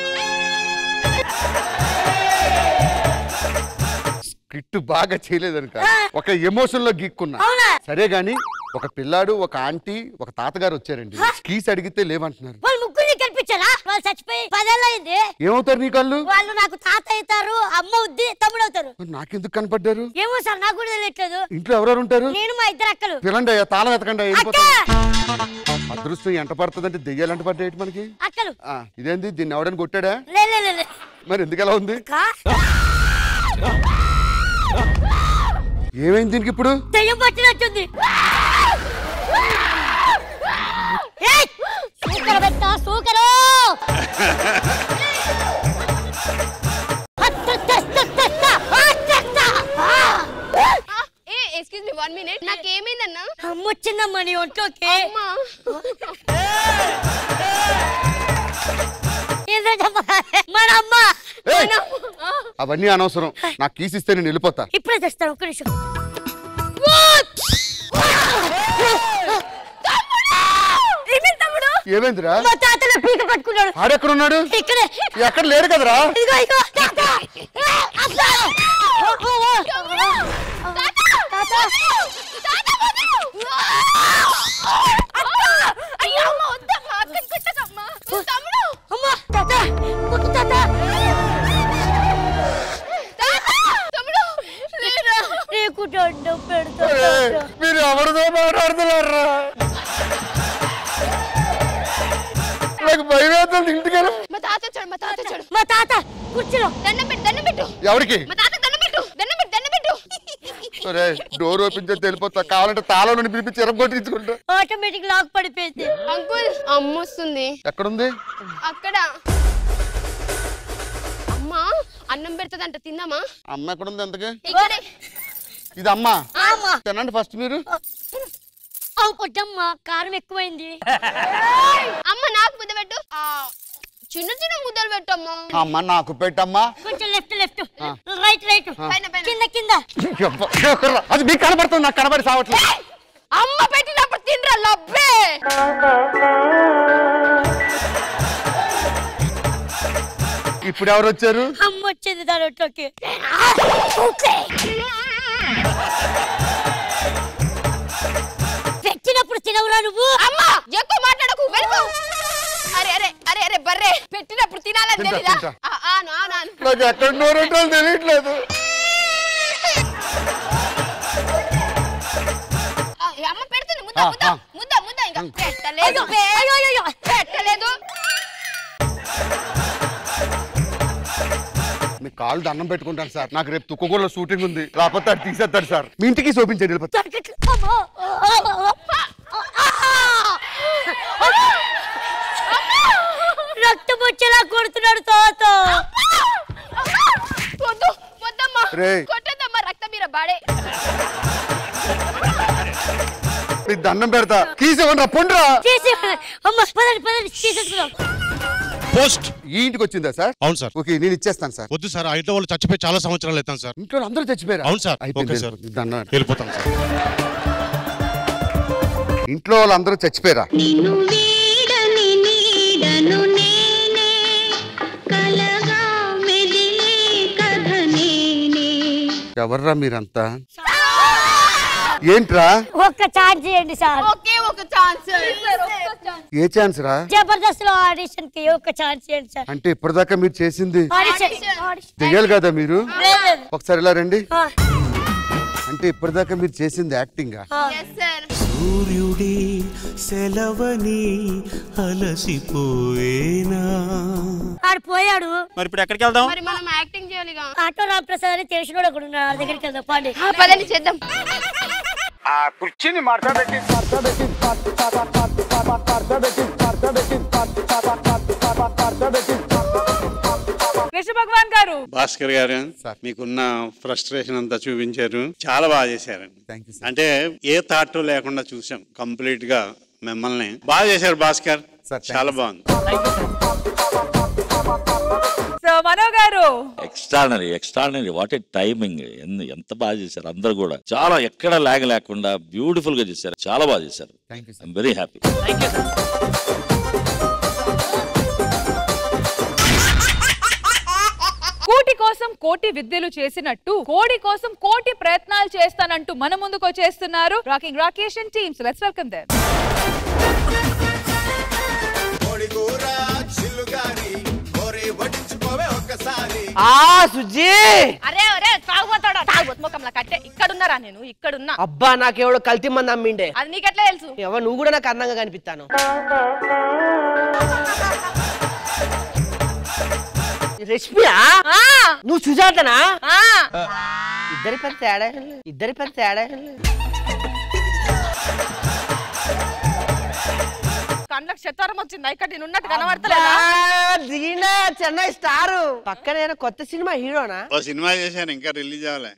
స్కిట్ బాగా చేయలేదని కాదు, ఒక ఎమోషన్ లో గీక్కున్నా. సరే గాని ఒక పిల్లాడు, ఒక ఆంటీ, ఒక తాతగారు వచ్చారండి. కీస్ అడిగితే లేవంటున్నారు. వాళ్ళు ముగ్గురిని కనిపించారా? వాళ్ళు చచ్చిపోయి పదేళ్ళు అయింది. ఏమవుతారు నీ కళ్ళు? వాళ్ళు నాకు తాత అవుతారు, అమ్మ ఉద్ది, తమ్ముడు అవుతారు. నాకెందుకు కనపడ్డారు? ఏమో సార్, నాకు కూడా తెలియట్లేదు. ఇంట్లో ఎవరెవరు ఉంటారు? నేను మా ఇద్దరు అక్కలు. పిల్లండి అయ్యా, తాళం ఎతకండి. అదృష్టం ఎంట పడుతుందంటే దెయ్యాలు ఎంట పడ్డాయి మనకి. అక్కలు ఇదేంది, దీన్ని ఎవడని కొట్టాడా? లే. మరి ఎందుకు ఎలా ఉంది? ఏమైంది దీనికి ఇప్పుడు? దెయ్యం పట్టినట్టుంది. సూకరు పెట్టా, సూకరు. ఎక్స్క్యూజ్ మీ వన్ మినిట్, నాకు ఏమైందన్నా? అమ్మ వచ్చిందమ్మా నీ ఒంట్లోకి. మన అమ్మ. అవన్నీ అనవసరం, నాకు కీస్ ఇస్తే నేను వెళ్ళిపోతా. ఇప్పుడే తెస్తాను, ఒక్క నిమిషం. ఏమైందిరా? మా తాతలో పీక పట్టుకున్నాడు. ఆడెక్కడ ఉన్నాడు? ఇక్కడే. ఎక్కడ లేడు కదరా? ఇదిగో ఇదిగో తాత. అబ్బా! తాత తాత అయ్యో అమ్మ వద్దమ్మా అక్కడ కొట్టకమ్మా తమ్ముడు అమ్మ తాత కొట్టు తాత తమ్ముడు లేరా నీకు దండం పెడతా మీరు ఎవరితో మాట్లాడుతున్నారా? నాకు భయం వేస్తుంది. ఇంటికి మా తాత వచ్చాడు మా తాత వచ్చాడు మా తాత కూర్చో దండం పెట్టు దండం పెట్టు ఎవరికి? మా తాత దండం పెట్టు దండం పెట్టు దండం పెట్టు సరే డోర్ ఓపెన్ చేసి వెళ్ళిపోతా. కావాలంటే తాళం నుండి పిలిపించి ఎరగొట్టించుకుంటా. ఆటోమేటిక్ లాక్ పడిపోయింది. అంకుల్ అమ్మ వస్తుంది. ఎక్కడుంది? అక్కడ అమ్మా అన్నం పెడతదంట తిందామా? అమ్మ ఎక్కడుంది? ఎంతకి ఇక్కడే. ఇది అమ్మ. తినండి ఫస్ట్ మీరు. పొట్టమ్మ కారం ఎక్కువైంది. అమ్మ నాకు ముద్ద పెట్టు. చిన్న చిన్న ముద్దలు పెట్టమ్మా. అమ్మ నాకు పెట్టమ్మా. కొంచెం లెఫ్ట్ లెఫ్ట్ రైట్ రైట్ కింద కింద. అది మీకు కనబడుతుంది, నాకు కనబడి సావట్లేదు. అమ్మ పెట్టినప్పుడు తినరా లబ్బే. ఇప్పుడు ఎవరు వచ్చారు? అమ్మ వచ్చింది దాంట్లోకి. పెట్టినప్పుడు తినవురా నువ్వు? అమ్మ ఎక్కువ మాట్లాడకు వెళ్ళిపో. అరే అరే అరే అరే బర్రే పెట్టినప్పుడు తినాలని తెలీదా? ఆను ఆను ఆను. నాకు ఎక్కడ నోరంటాలో తెలియట్లేదు. అమ్మ పెడుతుంది ముద్ద ముద్ద ముద్ద ముద్ద ఇంకా పెట్టలేదు పెట్టలేదు. మీ కాళ్ళు దండం పెట్టుకుంటాను సార్. నాకు రేపు తుక్కుగూడలో షూటింగ్ ఉంది. రాకపోతే అది తీసేస్తాడు సార్. మీ ఇంటికి చూపించండి. రక్తం వచ్చేలా కొడుతున్నాడు తాత. వద్దు వద్దమ్మా రేయ్. కొట్టద్దమ్మా రక్తం మీర బాడే. మీకు దండం పెడతా. తీసేవనరా పొండ్రా. అమ్మ పదండి పదండి తీసేసుకుందాం. పోస్ట్ ఈ ఇంటికి వచ్చిందా సార్? అవును సార్. ఓకే నేను ఇచ్చేస్తాను సార్. వద్దు సార్, ఆ ఇంట్లో వాళ్ళు చచ్చిపోయి చాలా సంవత్సరాలు అవుతాం సార్. ఇంట్లో అందరూ చచ్చిపోయారు? అవును సార్. అయిపోయింది ఓకే సార్, దండం. వెళ్ళిపోతాం సార్. ఇంట్లో వాళ్ళందరూ చచ్చిపోయారా? ఎవర్రా మీరంతా? ఏంట్రా? ఒక్క ఛాన్స్ ఇవ్వండి సార్. ఓకే ఒక ఛాన్స్. ఏ ఛాన్స్ రా? జబర్దస్త్ లో ఆడిషన్ కి ఒక ఛాన్స్ ఇవ్వండి సార్. అంటే ఇప్పటిదాకా మీరు చేసింది ఆడిషన్ చెయ్యాలి కదా మీరు? లేదు. ఒకసారి ఇలా రండి. అంటే ఇప్పటిదాకా మీరు చేసింది యాక్టింగ్? సూర్యుడి సెలవని అలసిపోయేనా. ఆడు పోయాడు. మరి ఇప్పుడు ఎక్కడికి వెళ్దాం? మరి మనం యాక్టింగ్ చేయాలిగా. ఆటో రామప్రసాద్ అని తెలిసినోడు ఒకడు ఉన్నాడు. ఆ దగ్గరికి వెళ్దాం పాండి. పదండి చేద్దాం. ఆ కుర్చీని మాట్లాడేకి కృష్ణ భగవాన్ గారు, భాస్కర్ గారు మీకున్న ఫ్రస్ట్రేషన్ అంతా చూపించారు. చాలా బాగా చేశారు. అంటే ఏ థాట్ లేకుండా చూసాం కంప్లీట్ గా మిమ్మల్ని. బాగా చేశారు భాస్కర్, చాలా బాగుంది. So Mano garu extraordinary extraordinary what a timing. ఎంత బాగా చేశారు అందరు కూడా. చాలా ఎక్కడ లాగ్ లేకుండా బ్యూటిఫుల్ గా చేశారు. చాలా బాగా చేశారు. I'm very happy. కోటి కోసం కోటి విద్యలు చేసినట్టు కోడి కోసం కోటి ప్రయత్నాలు చేస్తానంటూ మన ముందుకు వచ్చేస్తున్నారు rocking Rakesh and teams. Let's welcome them. ఆ సుజ్జి, అరే అరే తాగుపోతాడా? తాగుబోతు ముఖంలో కట్టే. ఇక్కడున్నారా? నేను ఇక్కడున్నా. అబ్బా నాకెవడో కల్తీ మంది అమ్మిండే. అది నీకెట్లా తెలుసు? ఎవరు నువ్వు కూడా నాకు అందంగా కనిపిస్తాను. రెసిపీయా? నువ్వు సుజాతనా? ఇద్దరి పెద్ద తేడా ఇద్దరి పెద్ద తేడా కళ్ళకి శతారం వచ్చింది. ఇక్కడ నేను ఉన్నట్టు కనబడతలేదా? దిగినా చెన్నై స్టార్ పక్కన కొత్త సినిమా హీరోనా? ఓ సినిమా చేశాను, ఇంకా రిలీజ్ అవ్వలే.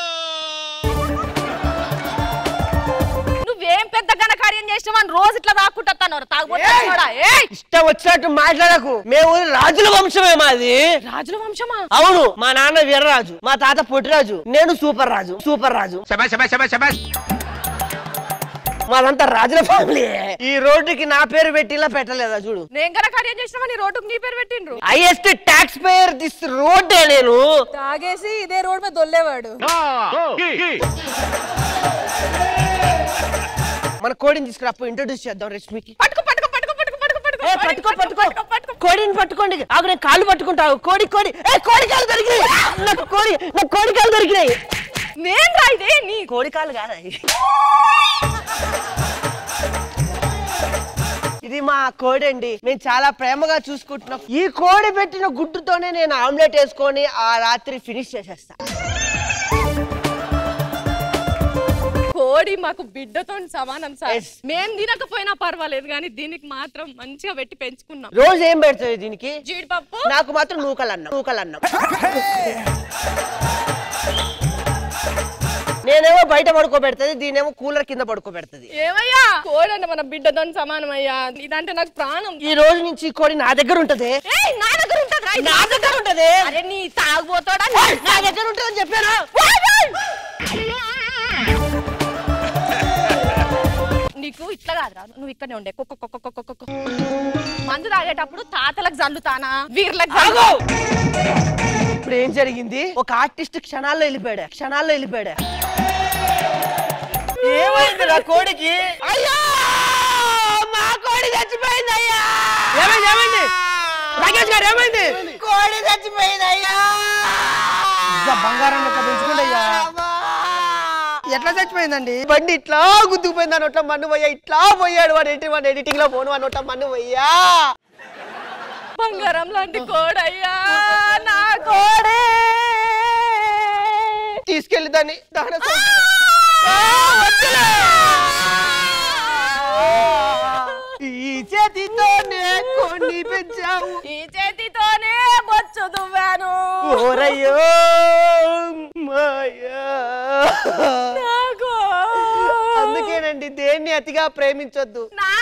నువ్వేం పెద్ద ఘనకార్యం చేసినావని రోజు ఇట్లా రాకుంటాను. తాగుబోతా ఇష్టం వచ్చినట్టు మాట్లాడకు. మేము రాజుల వంశమే మాది. రాజుల వంశమా? అవును. మా నాన్న వీరరాజు, మా తాత పొట్టిరాజు, నేను సూపర్ రాజు. సూపర్ రాజు. మాదంతా రాజుల ఫ్యామిలీ. ఈ రోడ్డుకి నా పేరు పెట్టిలా పెట్టలేదా చూడు. నేను కనుక కార్యం చేసినా నీ రోడ్డుకి నీ పేరు పెట్టిండ్రు. హైయెస్ట్ ట్యాక్స్ పేయర్ దిస్ రోడ్డే నేను. తాగేసి ఇదే రోడ్ మీద దొల్లేవాడు. మన కోడిని తీసుకురా ఇంట్రొడ్యూస్ చేద్దాం రష్మికి. పట్టుకో పట్టుకో పట్టుకో పట్టుకో పట్టుకో పట్టుకో పట్టుకో కోడిని పట్టుకోండి. ఆగు నేను కాళ్ళు పట్టుకుంటావు. కోడి కోడి ఏ కోడి కాళ్ళు దొరికినాయి నాకు. కోడి నాకు కోడి కాళ్ళు దొరికినాయి. నేను రా ఇదే నీ కోడి కాళ్ళు కాదా ఇది? మా కోడి అండి. మేము చాలా ప్రేమగా చూసుకుంటున్నాం. ఈ కోడి పెట్టిన గుడ్డుతోనే నేను ఆమ్లెట్ వేసుకొని ఆ రాత్రి ఫినిష్ చేసేస్తా. కోడి మాకు బిడ్డతో సమానం సార్. మేం తినకపోయినా పర్వాలేదు కానీ దీనికి మాత్రం మంచిగా పెట్టి పెంచుకున్నాం. రోజు ఏం పెడతావు దీనికి? జీడిపప్పు. నాకు మాత్రం నూకలన్నం నూకలన్నం. నేనేమో బయట పడుకోబెడుతుంది, దీనేమో కూలర్ కింద పడుకోబెడుతుంది. ఏమయ్యా కోడి అంటే మన బిడ్డతో సమానం అయ్యా. ఇదంటే నాకు ప్రాణం. ఈ రోజు నుంచి కోడి నా దగ్గర ఉంటది. నా దగ్గర ఉంటది నా దగ్గర ఉంటది. అరే నీ తాగుపోతాడా? నా దగ్గర ఉంటదని చెప్పాను. నీకు ఇట్లా కాదురా, నువ్వు ఇక్కడనే ఉండే. మందు తాగేటప్పుడు తాతలకు జల్లుతానా వీర్లకు? ఇప్పుడు ఏం జరిగింది? ఒక ఆర్టిస్ట్ క్షణాల్లో వెళ్ళిపోయాడు క్షణాల్లో వెళ్ళిపోయాడు ఏమైంది నా కోడికి? అయ్యో మా కోడి చచ్చిపోయింది అయ్యా. ఏమైంది ఏమైంది రాకేష్ గారు ఏమైంది? కోడి చచ్చిపోయింది అయ్యా. బంగారం లెక్క పెంచుకోండి అయ్యా. ఎట్లా చచ్చిపోయిందండి? బండి ఇట్లా గుద్దుకుపోయింది అనొట్లా మన్ను పోయా. ఇట్లా పోయాడు వాడు ఎడిటింగ్ వాడు ఎడిటింగ్ లో పోను అనొట్లా మన్ను పోయ్యా. బంగారం లాంటి కోడయ్యా నా కోడే. తీసుకెళ్ళి దాన్ని ఈ చేతితోనే కొన్ని పెంచావు, ఈ చేతితోనే బొచ్చు దువ్వాను. ఓరయ్యో మాయా. అందుకేనండి దేన్ని అతిగా ప్రేమించొద్దు.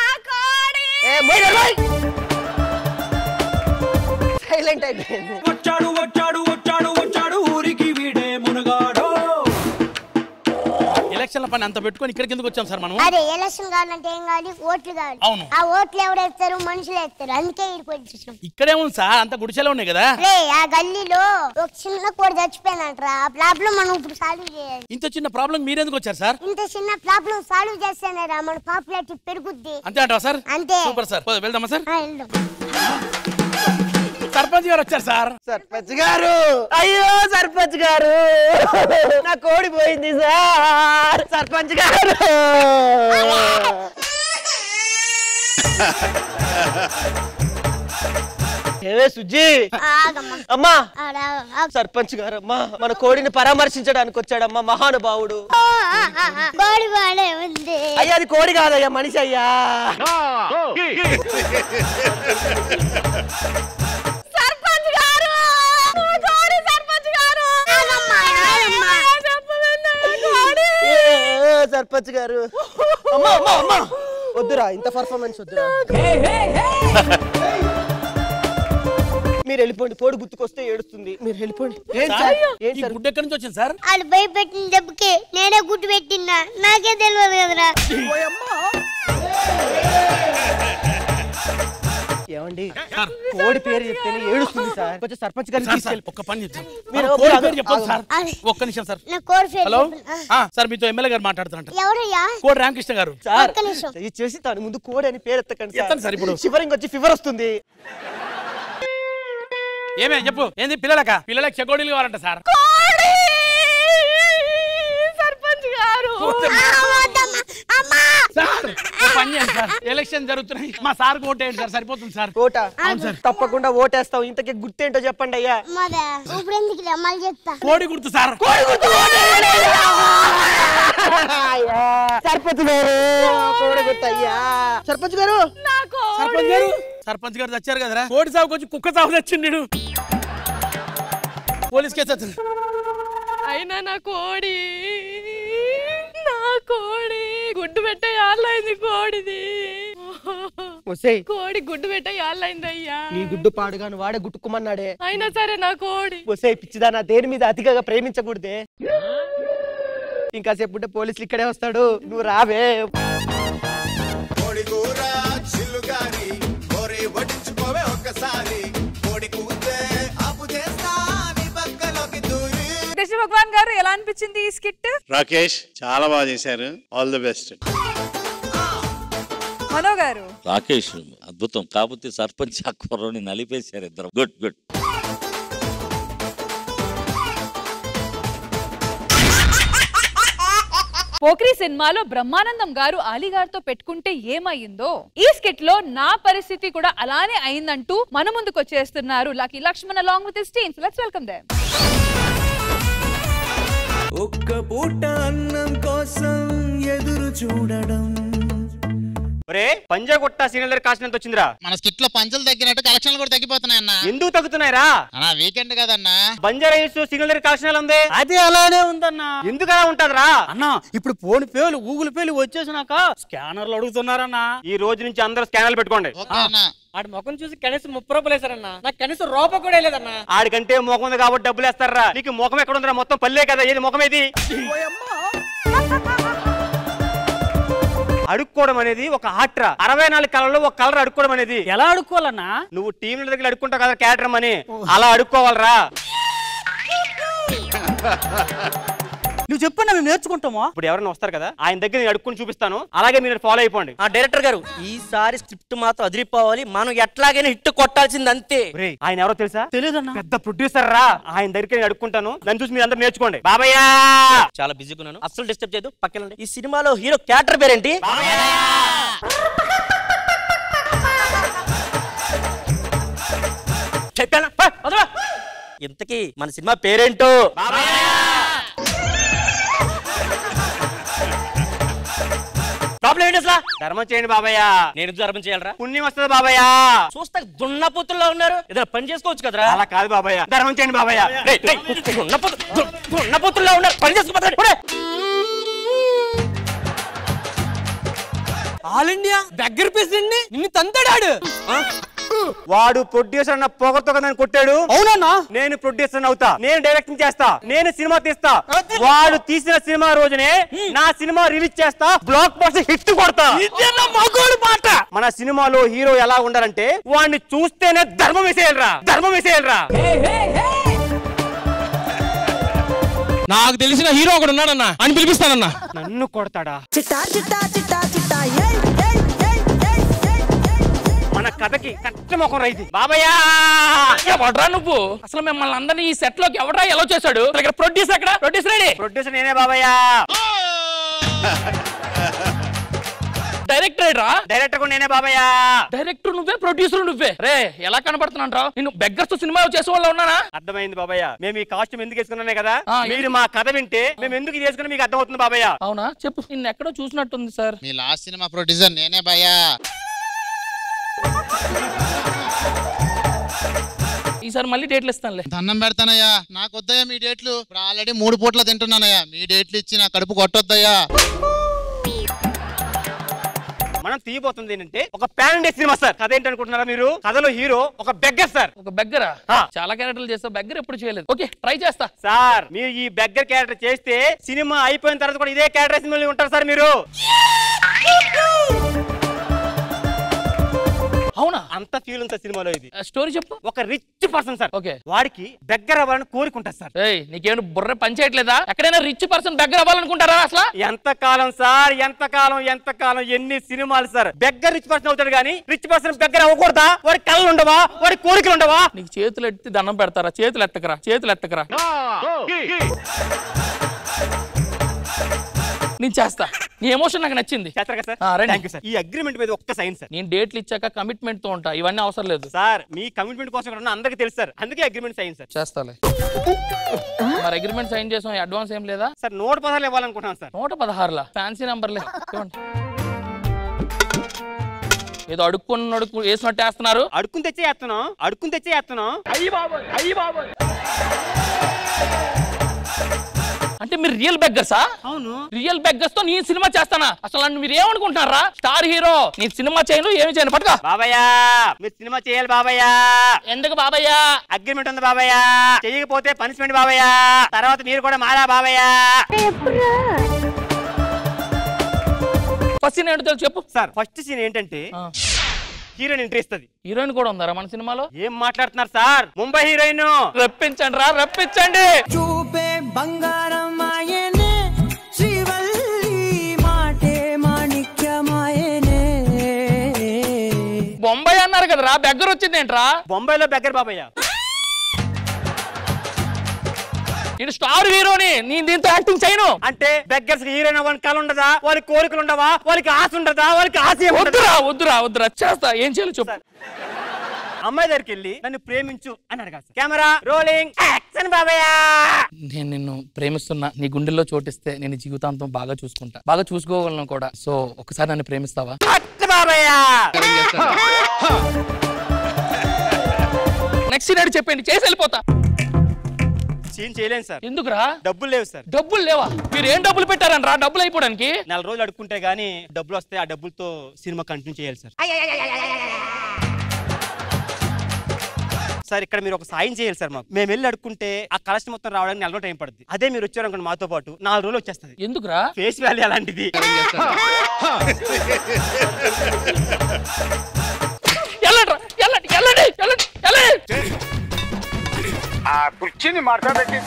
సైలెంట్ అయిపోయింది. వచ్చాడు వచ్చాడు వచ్చాడు వచ్చాడు ఊరికి వీడే మునగాడు. ఎలక్షన్ల పని అంత పెట్టుకొని ఇక్కడికి ఎందుకు వచ్చాం సార్ మనం? అరే ఎలక్షన్ కావాలంటే ఏం కావాలి? ఓట్లు కావాలి. అవును. ఆ ఓట్లు ఎవరు వేస్తారు? మనుషులు వేస్తారు. అందుకే ఇక్కడికి ఇక్కడే ఉంది సార్, అంత గుడిసెలో ఉన్నాయి కదా. రే ఆ గల్లీలో ఒక చిన్న కోడి చచ్చిపోయిందంటారా. ఆ ప్రాబ్లం మనం ఇప్పుడు సాల్వ్ చేయాలి. ఇంత చిన్న ప్రాబ్లం మీరెందుకు వచ్చారు సార్? ఇంత చిన్న ప్రాబ్లం సాల్వ్ చేస్తేనేరా మన పాపులారిటీ పెరుగుద్ది. అంతే అంటావా సార్? అంతే. Super sir. వెళ్దామా సార్? వెళ్దాం. సర్పంచ్ గారు వచ్చారు సార్. సర్పంచ్ గారు అయ్యో సర్పంచ్ గారు నా కోడి పోయింది సార్. సర్పంచ్ గారు ఏవే సుజ్జి అమ్మా. సర్పంచ్ గారు అమ్మా మన కోడిని పరామర్శించడానికి వచ్చాడమ్మా మహానుభావుడు. కోడి బాడే ఉంది. అయ్యా అది కోడి కాదయ్యా మనిషి అయ్యా. సర్పంచ్ గారు సర్పంచ్ గారు సర్పంచ్ గారు అమ్మా అమ్మా అమ్మా వద్దురా ఇంత పర్ఫార్మెన్స్ వద్దురా. మీరు వెళ్ళిపోండి. పోడు గుర్తుకొస్తే ఏడుస్తుంది. మీరు వెళ్ళిపోండి. గుడ్డు ఎక్కడి నుంచి వచ్చింది సార్? వాళ్ళు భయపెట్టిన దెబ్బకి నేనే గుడ్డు పెట్టినా. నాకే తెలియదు కదరా. ఏమండి కోడి పేరు చెప్తేనే ఏడుస్తుంది సార్. కొంచెం సర్పంచ్ గారిని తీసుకెళ్ళి ఒక్క పని చెప్తాను. మీరు కోడి పేరు చెప్పండి సార్. ఒక్క నిమిషం సార్. హలో సార్, మీతో ఎమ్మెల్యే గారు మాట్లాడుతున్నారు. ఎవరయ్యా? కోడి రామకృష్ణ గారు. సార్ చేసి తాను ముందు కోడి అని పేరు ఎత్తకండి సార్. ఇప్పుడు షివరింగ్ వచ్చి ఫీవర్ వస్తుంది. ఏమే చెప్పు. ఏంది పిల్లలక పిల్లలకి చెకోడీలు కావాలంట సార్. సర్పంచ్ గారు సార్ పని చేయండి సార్. ఎలక్షన్ జరుగుతున్నాయి. మా సార్ ఓటేయండి సార్. సరిపోతుంది సార్. ఓటా? అవును సార్. తప్పకుండా ఓటేస్తాం. ఇంతకీ గుర్తేంటో చెప్పండి అయ్యా. ఇప్పుడు ఎందుకు మళ్ళీ చెప్తా. కోడి గుర్తు సార్. కోడి గుర్తు. సర్పంచ్ గారు కోడి గుర్తు అయ్యా. సర్పంచ్ గారు సర్పంచ్ గారు సర్పంచ్ గారు చచ్చారు కదరా. కోడి సాగు వచ్చి కుక్క సాగు చచ్చిండు. పోలీస్ కేసు వచ్చింది. అయినా నా కోడి నా కోడి గుడ్డు పెట్టే యాళ్ళైంది. కోడిది కోడి గుడ్డు పెట్టే యాళ్ళైంది అయ్యా. నీ గుడ్డు పాడుగాను వాడే గుట్టుకుమన్నాడే. అయినా సరే నా కోడి. ఒసే పిచ్చిదానా దేని మీద అతిగా ప్రేమించకూడదే. ఇంకా సేపు పోలీసులు ఇక్కడే వస్తాడు. నువ్వు రావే. ఎలా అనిపించింది ఈ స్కిట్? రాకేష్ చాలా బాగా చేశారు, ఆల్ ది బెస్ట్. మనో గారు రాకేష్ అద్భుతం, కాకపోతే సర్పంచ్ అక్బర్ని నలిపేశారు ఇద్దరు. Good good. పోక్రీ సినిమాలో బ్రహ్మానందం గారు ఆలీ గారితో పెట్టుకుంటే ఏమయ్యిందో ఈ స్కిట్ లో నా పరిస్థితి కూడా అలానే అయిందంటూ మన ముందుకు వచ్చేస్తున్నారు lucky Lakshman along with his team. Let's welcome them. ఒక్క పూట అన్నం కోసం ఎదురు చూడడం. ఒరే పంజా కొట్ట సీనియర్ దగ్గర కాస్ట్ ఎంత వచ్చిందిరా? మన స్కిట్ లో పంచులు తగ్గినట్టు కలెక్షన్లు కూడా తగ్గిపోతున్నాయి అన్న. ఎందుకు తగ్గుతున్నాయిరా? అన్న వీకెండ్ కదన్నా. బంజారా హిల్స్ సీనియర్ దగ్గర కలెక్షన్ ఎలా ఉంది? అది అలానే ఉందన్నా. ఎందుకు అలా ఉంటదిరా అన్న? ఇప్పుడు ఫోన్ పేలు గూగుల్ పేలు వచ్చేసినాక స్కానర్లు అడుగుతున్నారన్నా. ఈ రోజు నుంచి అందరూ స్కానర్లు పెట్టుకోండి. ఆడి ముఖం చూసి కనీసం ముప్పై రూపాయలు వేసారన్నా. నాకు కనీసం రూపాయి కూడా వేయలేదన్నా. ఆడికంటే ముఖం ఉంది కాబట్టి డబ్బులు వేస్తారా? నీకు ముఖం ఎక్కడ ఉందిరా? మొత్తం పల్లె కదా, ఏది ముఖం ఏది? అడుక్కోవడం అనేది ఒక ఆట్రా. అరవై నాలుగు కలర్లో ఒక కలర్ అడుక్కోవడం అనేది ఎలా అడుక్కోవాలన్నా? నువ్వు టీంల దగ్గర అడుక్కుంటావు కదా క్యాటర్ అని, అలా అడుక్కోవాలరా. నువ్వు చెప్పండి, మేము నేర్చుకుంటామా? ఇప్పుడు ఎవరైనా వస్తారు కదా, ఆయన దగ్గర నేను అడుక్కుని చూపిస్తాను, అలాగే మీరు ఫాలో అయిపోండి. ఆ డైరెక్టర్ గారు ఈసారి స్క్రిప్ట్ మాత్రం అదిరిపోవాలి, మనం ఎట్లాగైనా హిట్ కొట్టాల్సింది అంతే. ఆయన ఎవరో తెలుసా? తెలియదన్నా. పెద్ద ప్రొడ్యూసర్ రా. ఆయన దగ్గర నేను అడుక్కుంటాను, నన్ను చూసి మీరు అందరూ నేర్చుకోండి. బాబయ్య చాలా బిజీగా ఉన్నాను, అస్సలు డిస్టర్బ్ చేయదు, పక్కన. ఈ సినిమాలో హీరో క్యారెక్టర్ పేరేంటి? చెప్పాను. ఇంతకీ మన సినిమా పేరేంటో? ప్రాబ్లం ఏంటి అసలు? ధర్మం చేయండి బాబయ్య. నేను ధర్మం చేయాలరా? పుణ్యం వస్తుంది బాబయ్య. చూస్తా దున్నపోతుల్లో ఉన్నారు, ఏదైనా పని చేసుకోవచ్చు కదరా? అలా కాదు బాబయ్య, ధర్మం చేయండి బాబయ్య. దున్నపోతుల్లో ఉన్నారు, పని చేసుకోవచ్చు. ఆల్ ఇండియా దగ్గర ప్రెసిడెంట్ నిన్ను తంతాడాడు. వాడు ప్రొడ్యూసర్ అన్న పొగతో కదా కొట్టాడు. అవునన్నా? నేను ప్రొడ్యూసర్ అవుతా, నేను డైరెక్టింగ్ చేస్తా, నేను సినిమా తీస్తా. వాడు తీసిన సినిమా రోజునే నా సినిమా రిలీజ్ చేస్తా, బ్లాక్ బస్టర్ హిట్ కొడతా. మాట. మన సినిమాలో హీరో ఎలా ఉండాలంటే వాడిని చూస్తేనే ధర్మం వేసేయాలరా, ధర్మం వేసేయాలరా. నాకు తెలిసిన హీరో ఒకడు ఉన్నాడన్నా అని పిలిపిస్తానన్నా. నన్ను కొడతాడా? చిట్టా చిట్టా చిట్టా చిట్టా మన కథకి కట్ట ముఖం రైతు బాబయ్య. ఎవడ్రా నువ్వు? అసలు మిమ్మల్ని అందరినీ ఈ సెట్ లోకి ఎవడ్రా ఎలా చేశాడు? ప్రొడ్యూసర్ ఎక్కడ? Producer ready? ప్రొడ్యూసర్ నేనే బాబయ్య. డైరెక్టర్ రా? డైరెక్టర్ కూడా నేనే బాబయ్య. డైరెక్టర్ నువ్వే, ప్రొడ్యూసర్ నువ్వే. రే ఎలా కనబడుతున్నాను రా? నేను బెగ్గర్స్ సినిమా చేసే వాళ్ళు ఉన్నానా? అర్థమైంది బాబయ్య. మేము ఈ కాస్ట్యూమ్ ఎందుకు వేసుకున్నానే కదా, మీరు మా కథ వింటే మేము ఎందుకు ఇది వేసుకున్నా మీకు అర్థమవుతుంది బాబయ్య. అవునా? చెప్పు. నిన్ను ఎక్కడో చూసినట్టుంది సార్. మీ లాస్ట్ సినిమా ప్రొడ్యూసర్ నేనే భయ్యా. ఈసారి మళ్ళీ డేట్లు ఇస్తానులే. దండం పెడతానయ్యా, నాకు వద్దయ్యా మీ డేట్లు. ఇప్పుడు ఆల్రెడీ మూడు పూట్ల తింటున్నానయ్యా, మీ డేట్లు ఇచ్చి నా కడుపు కొట్టొద్దయ్యా. మనం తీయబోతుంది ఏంటంటే ఒక పాన్ ఇండియా సినిమా సార్. కథ ఏంటనుకుంటున్నారా మీరు? కథలో హీరో ఒక బెగ్గర్ సార్. ఒక బెగ్గరా? చాలా క్యారెక్టర్లు చేస్తా, బెగ్గర్ ఎప్పుడు చేయలేదు. ఓకే ట్రై చేస్తా సార్. మీరు ఈ బెగ్గర్ క్యారెక్టర్ చేస్తే సినిమా అయిపోయిన తర్వాత కూడా ఇదే క్యారెక్టర్ సినిమాలో ఉంటారు సార్ మీరు. అవునా? అంత ఫీల్ ఉంది సార్ సినిమాలో. ఇది స్టోరీ చెప్పు. ఒక రిచ్ పర్సన్ సార్, ఓకే, వాడికి దగ్గర అవ్వాలని కోరుకుంటారు సార్. ఏయ్ నీకేమైనా బుర్ర పని చేయట్లేదా? ఎక్కడైనా రిచ్ పర్సన్ దగ్గర అవ్వాలనుకుంటారా అసలు? ఎంత కాలం సార్, ఎంత కాలం ఎంత కాలం ఎన్ని సినిమాలు సార్. దగ్గర రిచ్ పర్సన్ అవుతాడు కానీ రిచ్ పర్సన్ దగ్గర అవ్వకూడదా? వాడి కళ్ళు ఉండవా? వాడి కోరికలు ఉండవా? నీకు చేతులు ఎత్తి దండం పెడతారా? చేతులు ఎత్తకరా, చేతులు ఎత్తకరా. నేను చేస్తా. నీ ఎమోషన్ నాకు నచ్చింది. ఈ అగ్రిమెంట్ మీద ఒక్క సైన్ సార్. నేను డేట్లు ఇచ్చాక కమిట్మెంట్ తో ఉంటా, ఇవన్నీ అవసరం లేదు సార్. మీ కమిట్మెంట్ కోసం ఇక్కడ ఉన్న అందరికీ తెలుసు సార్, అందుకే అగ్రిమెంట్ సైన్ సార్. చేస్తాలే. మరి అగ్రిమెంట్ సైన్ చేసాం, అడ్వాన్స్ ఏం లేదా సార్? నూట పదహారులు ఇవ్వాలనుకుంటున్నాను సార్. నూట పదహారులా? ఫ్యాన్సీ నంబర్లే. ఏదో అడుక్కుని అడుక్కు వేసినట్టు వేస్తున్నారు. అడుక్కుని తెచ్చే వేస్తున్నాం, అడుక్కుని తెచ్చే వేస్తున్నాం. అయ్యి బాబోయ్, అయ్యి బాబోయ్. అంటే మీరు రియల్ బెగ్గర్సా? అవును. రియల్ బెగ్గర్స్ తో నేను సినిమా చేస్తానా? అసలు నన్ను మీరు ఏమనుకుంటున్నారా? స్టార్ హీరో, నేను సినిమా చేయను, ఏమి చేయను. పట్టుకో బాబయ్య, మీరు సినిమా చేయాలి బాబయ్య. ఎందుకు బాబయ్య? అగ్రిమెంట్ ఉంది బాబయ్య. చేయకపోతే పనిష్మెంట్ బాబయ్య. తర్వాత మీరు కూడా మారా బాబయ్య. ఫస్ట్ సీన్ ఏంటో తెలుసు చెప్పు సార్. ఫస్ట్ సీన్ ఏంటంటే హీరోయిన్ ఎంట్రీ ఇస్తుంది. హీరోయిన్ కూడా ఉందారా మన సినిమాలో? ఏం మాట్లాడుతున్నారు సార్? ముంబై హీరోయిన్. రప్పించండి రా, రప్పించండి. చూపే బంగారం ఆయనే, శ్రీవల్లి మాటే మాణిక్యమాయనే. బొంబాయి అన్నారు కదరా, బెగ్గర వచ్చింది ఏంట్రా? బొంబాయిలో బెగ్గర బాబయ్య. నేను స్టార్ హీరోని, నేను దీంతో యాక్టింగ్ చేయను. అంటే బెగ్గర్స్ హీరోయిన్ అవ్వని కళ ఉండదా? వాళ్ళకి కోరికలు ఉండవా? వాళ్ళకి ఆశ ఉండదా? వాళ్ళకి ఆశ వద్దురా వద్దురా వద్దురా చేస్తా. ఏం చేయాలి చెప్పు. అమ్మాయి దగ్గరికి వెళ్ళి నన్ను ప్రేమించు అని అడగాలి. కెమెరా రోలింగ్ యాక్షన్ బాబయ్య. నేను నిన్ను ప్రేమిస్తున్నా, నీ గుండెల్లో చోటిస్తే నేను జీవితాంతం బాగా చూసుకుంటా, బాగా చూసుకోగలను కూడా. సో ఒకసారి నన్ను ప్రేమిస్తావా? నెక్స్ట్ సీన్ చెప్పండి, చేసి వెళ్ళిపోతా. సీన్ చేయలేను సార్. ఎందుకురా? డబ్బులు లేవు సార్. డబ్బులు లేవా? మీరు ఏం డబ్బులు పెట్టారని రా డబ్బులు అయిపోవడానికి? నెల రోజులు అడుక్కుంటే గానీ డబ్బులు వస్తే ఆ డబ్బులతో సినిమా కంటిన్యూ చేయాలి సార్. సార్ ఇక్కడ మీరు ఒక సాయం చేయాలి సార్ మాకు. మేము వెళ్ళి అడుక్కుంటే ఆ కలెక్షన్ మొత్తం రావడానికి నెల రోజులు టైం పడుతుంది. అదే మీరు వచ్చారనుకోండి మాతో పాటు నాలుగు రోజులు వచ్చేస్తుంది. ఎందుకురా? ఫేస్ వాల్యూ అలాంటిది. కుర్చీని మార్చబెట్టి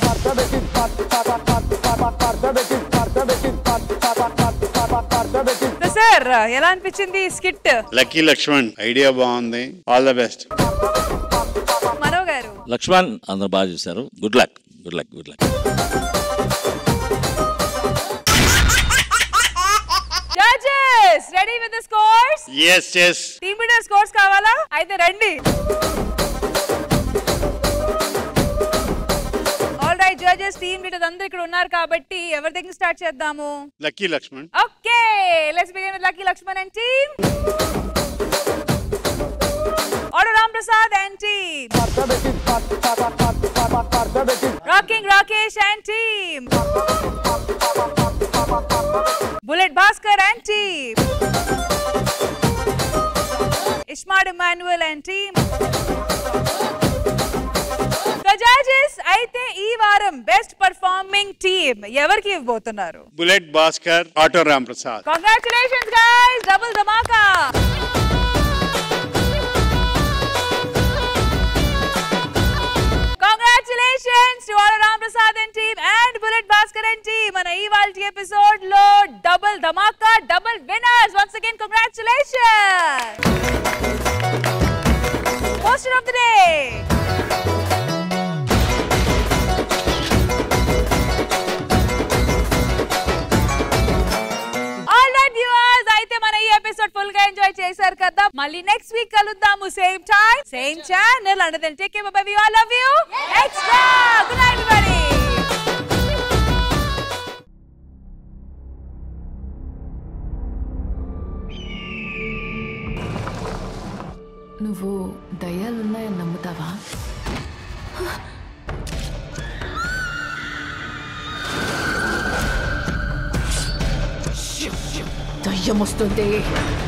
సార్ ఎలా అనిపించింది స్కిట్? లక్కీ లక్ష్మణ్ ఐడియా బాగుంది. All the best. Mano garu. Lakshman అందరూ బాగా చూశారు. Good luck good luck good luck. Judges ready with the scores? yes yes. Team leader scores కావాలా? అయితే రండి. All right judges, team leaders అందరూ ఇక్కడ ఉన్నారు కాబట్టి ఎవరి దగ్గర స్టార్ట్ చేద్దాము? Lucky Lakshman. Okay let's begin with lucky Lakshman and team. Auto Ram Prasad and team. Rocking Rakesh and team. Bullet Bhaskar and team. Ismart Immanuel and team. Judges అయితే ఈ వారం బెస్ట్ పర్ఫార్మింగ్ టీమ్ ఎవరికి ఇవ్వబోతున్నారు? Bullet Bhaskar, auto Ram Prasad. Congratulations guys, double dhamaka. Congratulations to Auto Ram Prasad and team and Bullet Bhaskar and team. మన ఇవాల్టి ఎపిసోడ్ లో double dhamaka, double winners. Once again congratulations. Poster of the day. All right viewers, అయితే మన ఈ ఎపిసోడ్ ఫుల్ గా ఎంజాయ్ చేశారు కదా. మళ్ళీ నెక్స్ట్ వీక్ కలుద్దాము, same time same channel. And then take care, bye bye. We all love you. Extra. Good night everybody. నువ్వు దయ్యాలున్నాయని నమ్ముతావా? దయ్యం వస్తుంది.